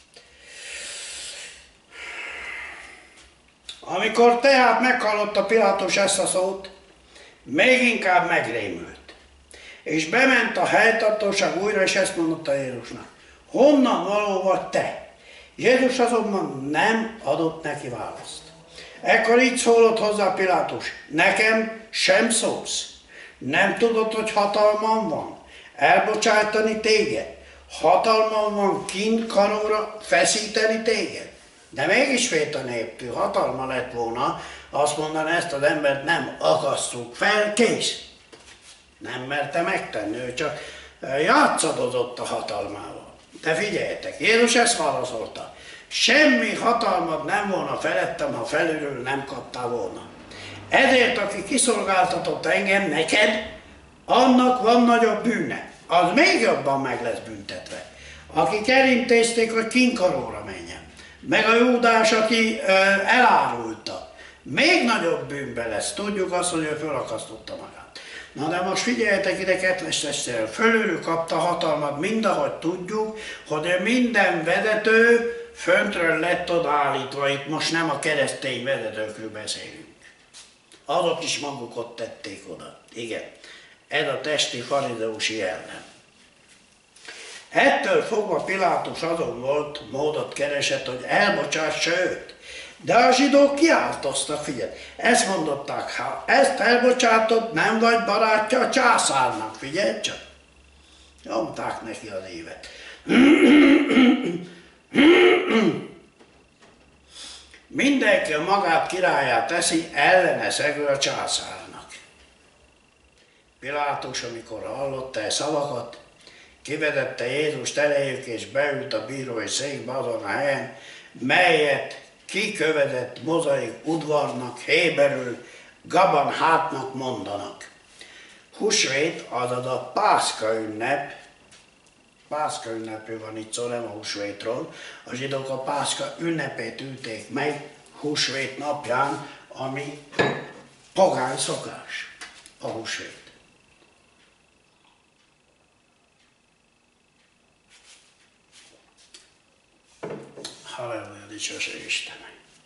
Speaker 1: Amikor tehát meghallotta Pilátus ezt a szót, még inkább megrémült. És bement a helytartóság újra, és ezt mondotta Jézusnak: honnan való vagy te? Jézus azonban nem adott neki választ. Ekkor így szólott hozzá Pilátus: nekem sem szólsz? Nem tudod, hogy hatalmam van elbocsájtani téged? Hatalmam van kínkaróra feszíteni téged? De mégis félt a néptől, hatalma lett volna azt mondani, ezt az embert nem akasztjuk fel, kész. Nem merte megtenni, ő csak játszadozott a hatalmával. De figyeljetek, Jézus ezt válaszolta: semmi hatalmad nem volna felettem, ha felülről nem kaptál volna. Ezért, aki kiszolgáltatott engem neked, annak van nagyobb bűne. Az még jobban meg lesz büntetve. Akik elintézték, hogy kínkaróra menjen. Meg a Júdás, aki ö, elárulta. Még nagyobb bűnbe lesz. Tudjuk azt, hogy ő fölakasztotta magát. Na de most figyeljetek ide, kedves testvérem, fölülről kapta hatalmat, mindahogy tudjuk, hogy minden vezető föntről lett odaállítva. Itt most nem a keresztény vezetőkről beszélünk. Azok is magukat tették oda. Igen. Ez a testi farizeusi jellem. Ettől fogva Pilátus azon volt, módot keresett, hogy elbocsássa őt. De a zsidók kiáltoztak, figyelj, ezt mondották: ha ezt elbocsátod, nem vagy barátja a császárnak, figyelj csak. Nyomták neki az évet. Mindenki magát királyát teszi, ellene szegül a császárnak. Pilátus, amikor hallotta e szavakat, kivedette Jézust eléjük, és beült a bírói székbe azon a helyen, melyet kikövetett mozaik udvarnak, héberül Gaban hátnak mondanak. Húsvét, azaz a Pászka ünnep, Pászka ünnepről van itt szó, nem a húsvétról. A zsidók a Pászka ünnepét ülték meg húsvét napján, ami pogány szokás, a húsvét. Halleluja, dicsőség Istennek.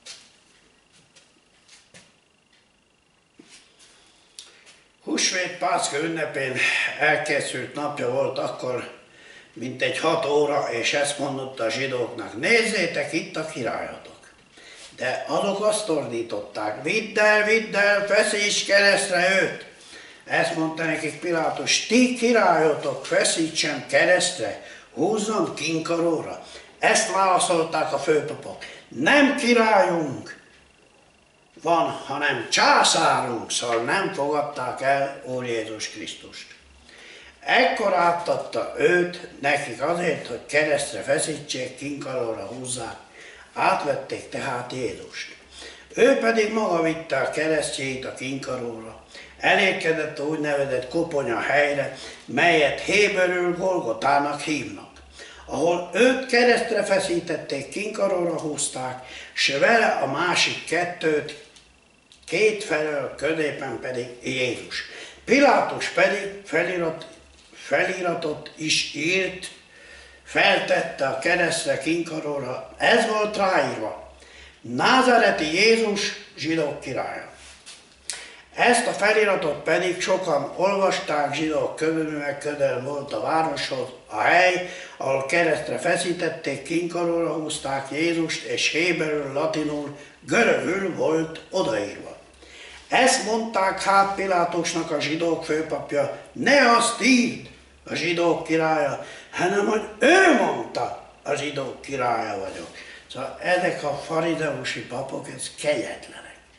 Speaker 1: Húsvét Pászka ünnepén elkészült napja volt akkor, mint egy hat óra, és ezt mondotta a zsidóknak: nézzétek, itt a királyatok. De azok azt ordították: vidd el, vidd el, feszíts keresztre őt, Ezt mondta nekik Pilátus, ti királyotok, feszítsem keresztre, húzzam kinkaróra. Ezt válaszolták a főpapok. Nem királyunk van, hanem császárunk, szóval nem fogadták el Úr Jézus Krisztust. Ekkor átadta őt nekik azért, hogy keresztre feszítsék, kinkaróra húzzák. Átvették tehát Jézust. Ő pedig maga vitte a keresztjét a kinkaróra. Elérkezett a úgynevezett koponya helyre, melyet héberül Golgotának hívnak, ahol őt keresztre feszítették, kinkaróra húzták, s vele a másik kettőt, két felől, középen pedig Jézus. Pilátus pedig felirat, feliratot is írt, feltette a keresztre, kinkaróra, ez volt ráírva: Názareti Jézus, zsidók királya. Ezt a feliratot pedig sokan olvasták, zsidók közül, meg közel volt a városhoz a hely, ahol keresztre feszítették, kinkaróra húzták Jézust, és héberül, latinul, görögül volt odaírva. Ezt mondták hát Pilátusnak a zsidók főpapja, ne azt írd, a zsidók királya, hanem hogy ő mondta, a zsidók királya vagyok. Szóval ezek a farizeusi papok, ez kegyetlenek.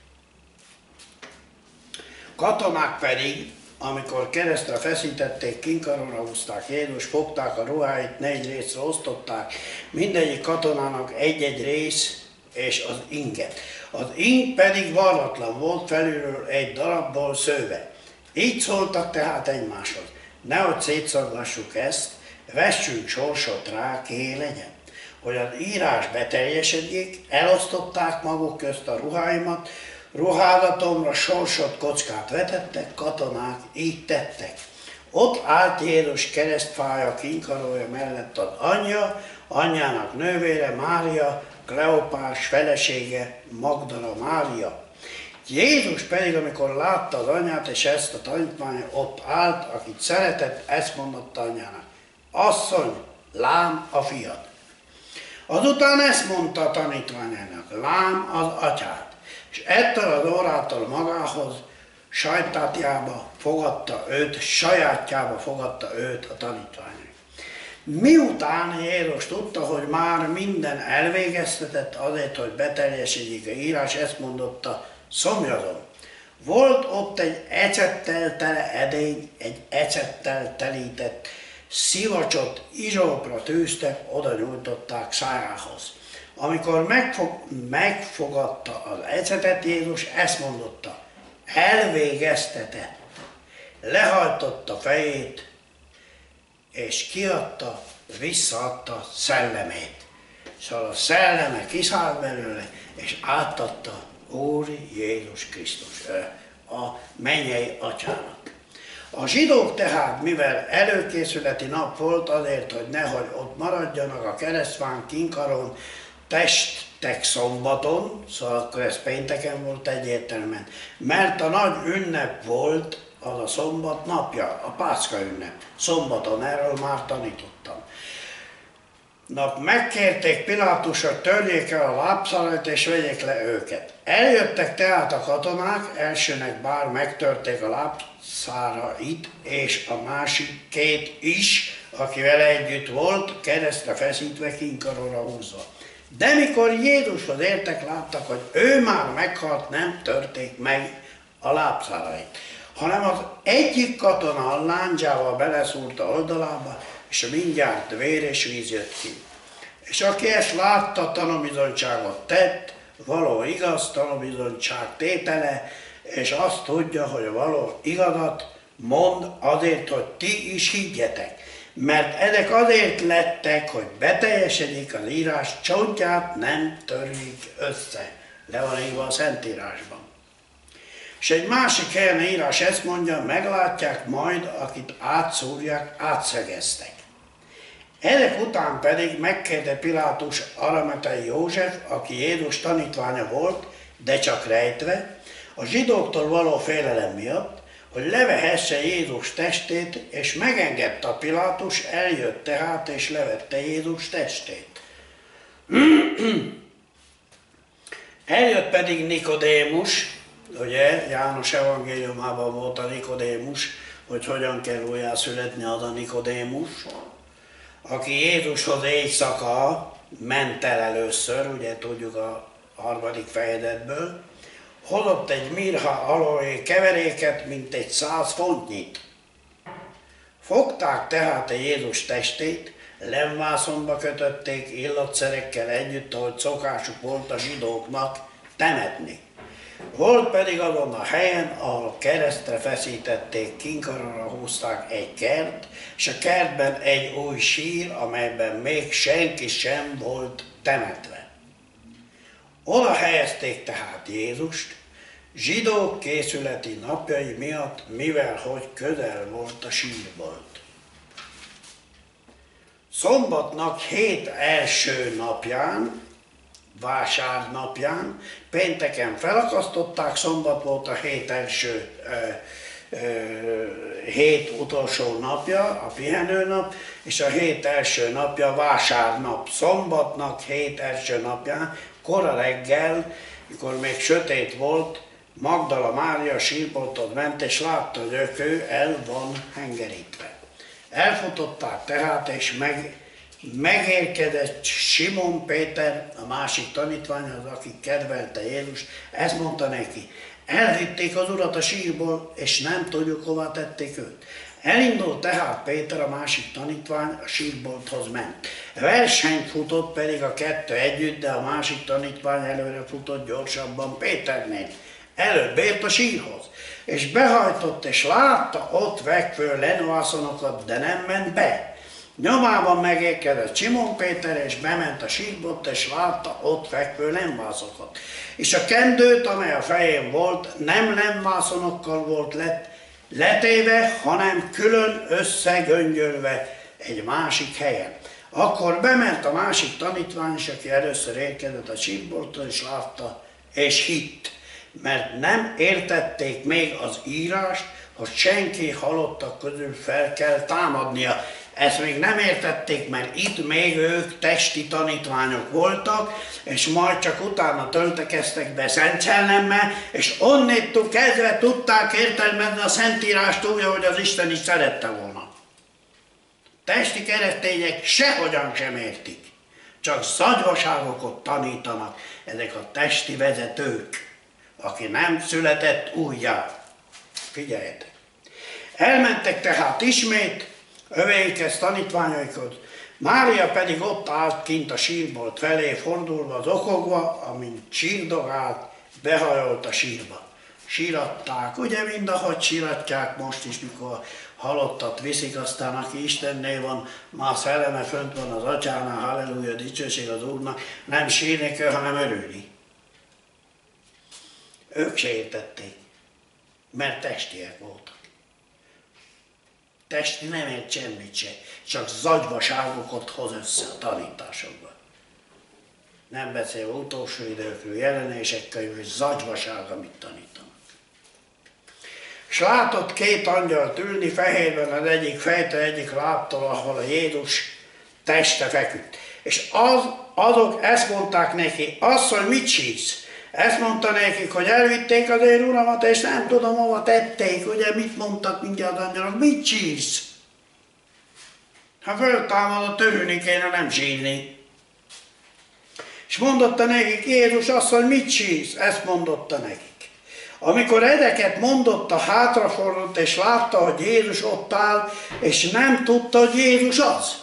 Speaker 1: Katonák pedig, amikor keresztre feszítették, kinkaróra húzták Jézus, fogták a ruháit, négy részre osztották, mindegyik katonának egy-egy rész és az inget. Az ing pedig varratlan volt, felülről egy darabból szőve. Így szóltak tehát egymáshoz: nehogy szétszaggassuk ezt, vessünk sorsot rá, kié legyen. Hogy az írás beteljesedjék, elosztották maguk közt a ruháimat, ruházatomra sorsot, kockát vetettek, katonák így tettek. Ott állt Jézus keresztfája, kinkarója mellett az anyja, anyjának nővére Mária, Kleopás felesége, Magdala Mária. Jézus pedig, amikor látta az anyját és ezt a tanítványt, ott állt, akit szeretett, ezt mondotta anyjának: asszony, lám a fiad. Azután ezt mondta a tanítványának: lám az atyád. És ettől az órától magához, sajtátjába fogadta őt, sajátjába fogadta őt a tanítvány. Miután Jézus tudta, hogy már minden elvégeztetett azért, hogy beteljesedjék a írás, ezt mondotta: szomjazom. Volt ott egy ecettel tele edény, egy ecettel telített szivacsot izsópra tűztek, oda nyújtották szájához. Amikor megfog, megfogadta az ecetet, Jézus ezt mondotta: elvégeztetett. Lehajtotta fejét, és kiadta, visszaadta szellemét. Szóval a szelleme kiszállt belőle, és átadta Úr Jézus Krisztus, a mennyei atyának. A zsidók tehát, mivel előkészületi nap volt azért, hogy nehogy ott maradjanak a keresztfán, kinkaron, testek szombaton, szóval akkor ez pénteken volt egyértelműen, mert a nagy ünnep volt az a szombat napja, a Pászka ünnep. Szombaton, erről már tanítottam. Na, megkérték Pilátus, hogy törjék el a lábszárait és vegyék le őket. Eljöttek tehát a katonák, elsőnek bár megtörték a lábszárait, és a másik két is, aki vele együtt volt, keresztre feszítve, kinkaróra húzva. De mikor Jézushoz értek, láttak, hogy ő már meghalt, nem törték meg a lábszárait, hanem az egyik katona a lándzsával beleszúrta oldalába, és mindjárt vér és víz jött ki. És aki ezt látta, tanúbizonyságot tett, való igaz tanúbizonyság tétele, és azt tudja, hogy a való igazat mond azért, hogy ti is higgyetek. Mert ezek azért lettek, hogy beteljesedik az írás, csontját nem törjék össze. Le van írva a Szentírásban. És egy másik helyen írás ezt mondja: meglátják majd, akit átszúrják, átszegeztek. Ezek után pedig megkérte Pilátus Arimathei József, aki Jézus tanítványa volt, de csak rejtve, a zsidóktól való félelem miatt, hogy levehesse Jézus testét, és megengedte a Pilátus, eljött tehát, és levette Jézus testét. Eljött pedig Nikodémus, ugye János evangéliumában volt a Nikodémus, hogy hogyan kell újjászületni az a Nikodémus, aki Jézushoz éjszaka ment el először, ugye tudjuk a harmadik fejezetből, hozott egy mirha aloé keveréket, mint egy száz fontnyit. Fogták tehát a Jézus testét, lemvászonba kötötték illatszerekkel együtt, ahogy szokásuk volt a zsidóknak temetni. Volt pedig azon a helyen, ahol keresztre feszítették, kinkarra húzták egy kert, és a kertben egy új sír, amelyben még senki sem volt temetve. Oda helyezték tehát Jézust, zsidók készületi napjai miatt, mivel hogy közel volt a sírbolt. Szombatnak hét első napján, vásárnapján, pénteken felakasztották, szombat volt a hét első, ö, ö, hét utolsó napja, a pihenőnap, és a hét első napja vásárnap. Szombatnak hét első napján, kora reggel, mikor még sötét volt, Magdala Mária sírbolthoz ment, és látta, hogy ő el van hengerítve. Elfutották tehát, és meg, megérkezett Simon Péter, a másik tanítvány, az, aki kedvelte Jézust, ezt mondta neki, elvitték az urat a sírból, és nem tudjuk, hova tették őt. Elindult tehát Péter, a másik tanítvány, a sírbolthoz ment. Versenyt futott pedig a kettő együtt, de a másik tanítvány előre futott gyorsabban Péternél. Előbb ért a sírhoz, és behajtott, és látta ott fekvő lenvászonokat, de nem ment be. Nyomában megérkezett Simon Péter, és bement a sírboltba, és látta ott fekvő lenvászokat. És a kendőt, amely a fején volt, nem lenvászonokkal volt lett, letéve, hanem külön összegöngyölve egy másik helyen. Akkor bement a másik tanítvány is, aki először érkezett a sírbolthoz, és látta, és hitt. Mert nem értették még az írást, hogy senki halottak közül fel kell támadnia. Ezt még nem értették, mert itt még ők testi tanítványok voltak, és majd csak utána töltekeztek be Szent Szellemmel, és onnétől kezdve tudták értelmezni a Szentírást úgy, ahogy az Isten is szerette volna. Testi keresztények sehogyan sem értik, csak zagyvaságokat tanítanak ezek a testi vezetők, aki nem született újjá. Figyeljetek! Elmentek tehát ismét övéikhez, tanítványaikhoz, Mária pedig ott állt kint a sírbolt felé, fordulva, zokogva, amint sírdogált, behajolt a sírba. Síratták, ugye mind ahogy síratják most is, mikor halottat viszik, aztán aki Istennél van, már szelleme fönt van az Atyánál, halleluja, dicsőség az Úrnak, nem sírni kell, hanem örülni. Ők se értették, mert testiek voltak. Testi nem ért semmit se, csak zagyvaságokat hoz össze a tanításokban. Nem beszélve utolsó időkről, jelenésekkel, hogy zagyvaság, amit tanítanak. És látott két angyalt ülni fehérben, az egyik fejtől, egyik lábtól, ahol a Jézus teste feküdt. És az, azok ezt mondták neki, asszony, mit sírsz? Ezt mondta nekik, hogy elvitték az én uramat, és nem tudom, hova tették. Ugye mit mondtak mindjárt az angyalok? Mit sírsz? Ha föltámadott, örülni kéne, nem sírni. És mondotta nekik, Jézus azt, hogy mit sírsz? Ezt mondotta nekik. Amikor ezeket mondotta, hátrafordult, és látta, hogy Jézus ott áll, és nem tudta, hogy Jézus az.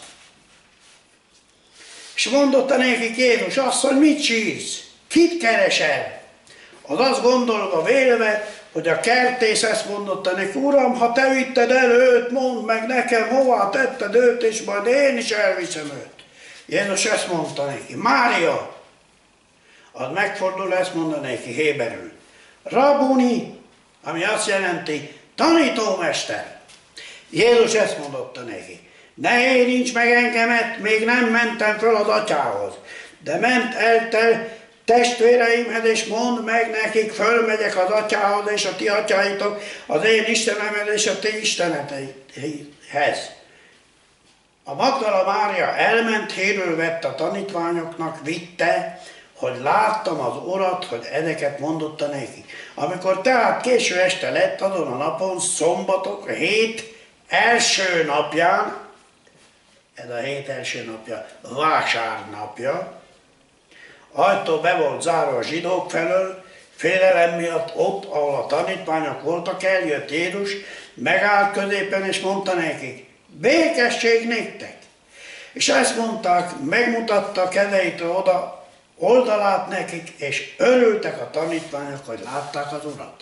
Speaker 1: És mondotta nekik Jézus azt, hogy mit sírsz? Kit keresel? Az azt gondolva vélve, hogy a kertész ezt mondotta neki, Uram, ha te vitted el őt, mondd meg nekem, hova tetted őt, és majd én is elviszem őt. Jézus ezt mondta neki, Mária, az megfordul, ezt mondta neki héberül. Rabuni, ami azt jelenti, tanítómester. Jézus ezt mondotta neki, ne érints meg engemet, még nem mentem föl az atyához, de ment el te testvéreimhez, és mondd meg nekik, fölmegyek az atyához, és a ti atyáitok, az én Istenemhez, és a ti isteneteihez. A Magdala Mária elment, hírül vett a tanítványoknak, vitte, hogy láttam az Urat, hogy ezeket mondotta neki. Amikor tehát késő este lett azon a napon, szombatok, a hét első napján, ez a hét első napja, vásárnapja, ajtó be volt zárva a zsidók felől, félelem miatt ott, ahol a tanítványok voltak, eljött Jézus, megállt középen és mondta nekik, békesség néktek! És ezt mondták, megmutatta a kezeitől oda oldalát nekik, és örültek a tanítványok, hogy látták az Urat.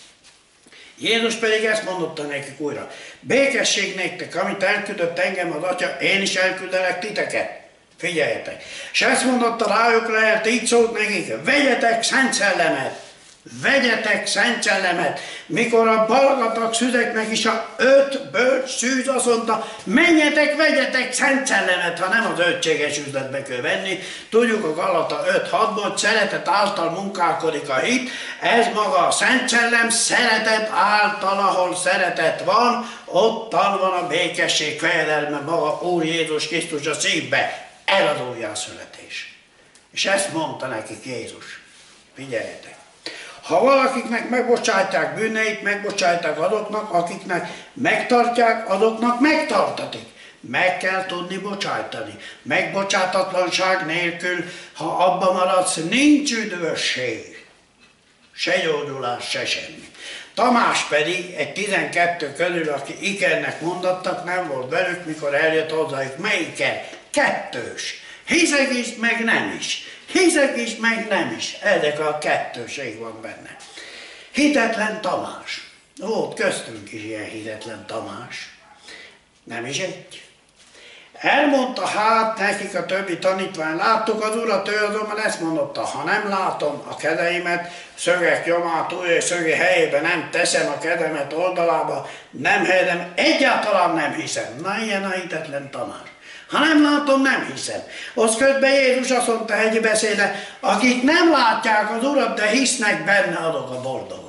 Speaker 1: Jézus pedig ezt mondotta nekik újra, békesség néktek, amit elküldött engem az Atya, én is elküldelek titeket. Figyeljetek! És ezt mondotta rájuk lehet, így szólt nekik, vegyetek Szent Szellemet! Vegyetek Szent Szellemet! Mikor a balgatak szüzeknek is a öt bölcs szűz azt mondta, menjetek, vegyetek Szent Szellemet, ha nem az ötséges üzletbe kell venni. Tudjuk a Galata öt hatban, hogy szeretet által munkálkodik a hit, ez maga a Szent Szellem, szeretet által, ahol szeretet van, ottan van a békesség fejedelme, maga Úr Jézus Krisztus a szívbe. Ez az újjászületés. És ezt mondta nekik Jézus. Figyeljetek! Ha valakiknek megbocsátják bűneit, megbocsátják azoknak, akiknek megtartják, azoknak megtartatik. Meg kell tudni bocsájtani. Megbocsátatlanság nélkül, ha abba maradsz, nincs üdvösség. Se gyógyulás, se semmi. Tamás pedig egy tizenkettő közül, aki ikernek mondattak, nem volt velük, mikor eljött hozzájuk. Melyiker? Kettős. Hiszek is, meg nem is. Hiszek is, meg nem is. Ezek a kettőség van benne. Hitetlen Tamás. Volt köztünk is ilyen hitetlen Tamás. Nem is egy. Elmondta hát nekik a többi tanítvány, láttuk az Urat, ő azonban ezt mondotta, ha nem látom a kezeimet, szögek nyomát új és szögi helyébe nem teszem a kezemet oldalába, nem helyezem, egyáltalán nem hiszem. Na ilyen a hitetlen Tamás. Ha nem látom, nem hiszem. Az közben Jézus azt mondta egy beszéde, akik nem látják az Urat, de hisznek benne, azok a boldogok.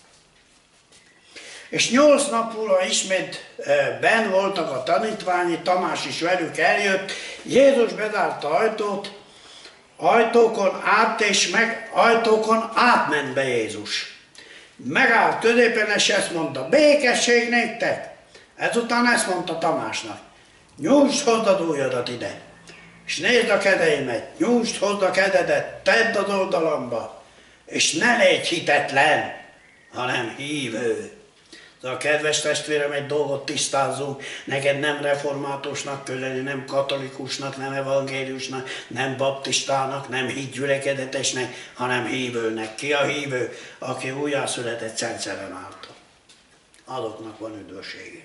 Speaker 1: És nyolc nap múlva ismét benn voltak a tanítványi, Tamás is velük eljött, Jézus bezárta ajtót, ajtókon át és meg ajtókon átment be Jézus. Megállt középen és ezt mondta, békesség néktek. Ezután ezt mondta Tamásnak, nyújtsd hozd az ujjadat ide, és nézd a kezeimet, nyújtsd hozd a kezedet, tedd az oldalamba, és ne légy hitetlen, hanem hívő. De a kedves testvérem, egy dolgot tisztázzunk, neked nem reformátusnak kell lenni, nem katolikusnak, nem evangéliusnak, nem baptistának, nem hitgyülekedetesnek, hanem hívőnek. Ki a hívő? Aki újjászületett Szent Szellem által. Azoknak van üdvössége.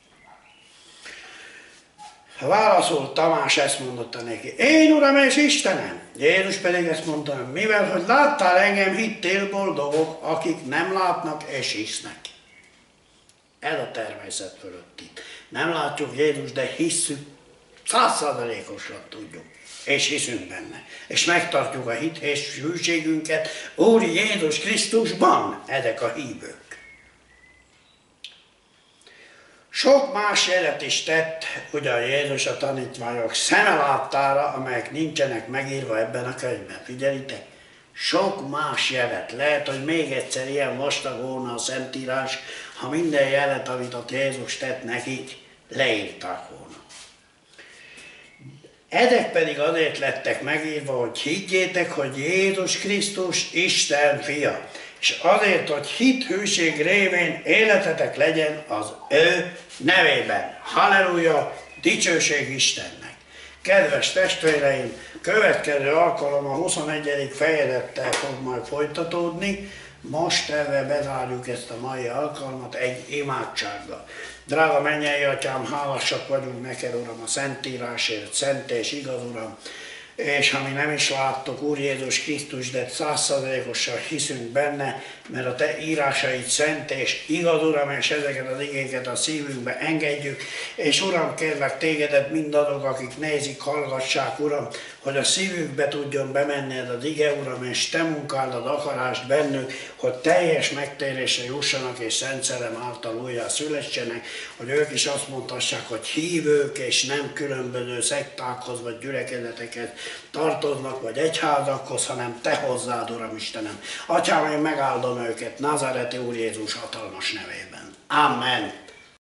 Speaker 1: Válaszolt Tamás, ezt mondotta neki, én Uram és Istenem. Jézus pedig ezt mondta, mivel hogy láttál engem, hittél, boldogok, akik nem látnak és hisznek. Ez a természet fölötti. Nem látjuk Jézus, de hisszük, százszázalékosan tudjuk, és hiszünk benne. És megtartjuk a hit és hűségünket Úr Jézus Krisztusban, ezek a hívők. Sok más jelet is tett ugyan Jézus a tanítványok szeme láttára, amelyek nincsenek megírva ebben a könyvben. Figyelitek! Sok más jelet. Lehet, hogy még egyszer ilyen vastag volna a Szentírás, ha minden jelet, amit ott Jézus tett nekik, leírták volna. Ezek pedig azért lettek megírva, hogy higgyétek, hogy Jézus Krisztus Isten fia, és azért, hogy hit hűség révén életetek legyen az ő nevében. Halleluja, dicsőség Istennek! Kedves testvéreim, következő alkalom a huszonegyedik fejezettel fog majd folytatódni. Most ezzel bezárjuk ezt a mai alkalmat egy imádsággal. Drága mennyei Atyám, hálásak vagyunk neked, Uram, a Szentírásért, szent és igaz, Uram. És ha mi nem is láttuk Úr Jézus Krisztus, de százszázalékosan hiszünk benne, mert a Te írásaid szent és igaz, Uram, és ezeket az igéket a szívünkbe engedjük. És Uram, kérlek Tégedet mindazok, akik nézik, hallgassák, Uram, hogy a szívükbe tudjon bemenni ez az ige, Uram, és Te munkálod akarást bennük, hogy teljes megtérésre jussanak, és Szent Szellem által újjá szülessenek, hogy ők is azt mondhassák, hogy hívők, és nem különböző szektákhoz vagy gyülekezetekhez tartoznak, vagy egyházakhoz, hanem Te hozzád, Uram Istenem. Atyám, én megáldom őket, Nazareti Úr Jézus hatalmas nevében. Amen.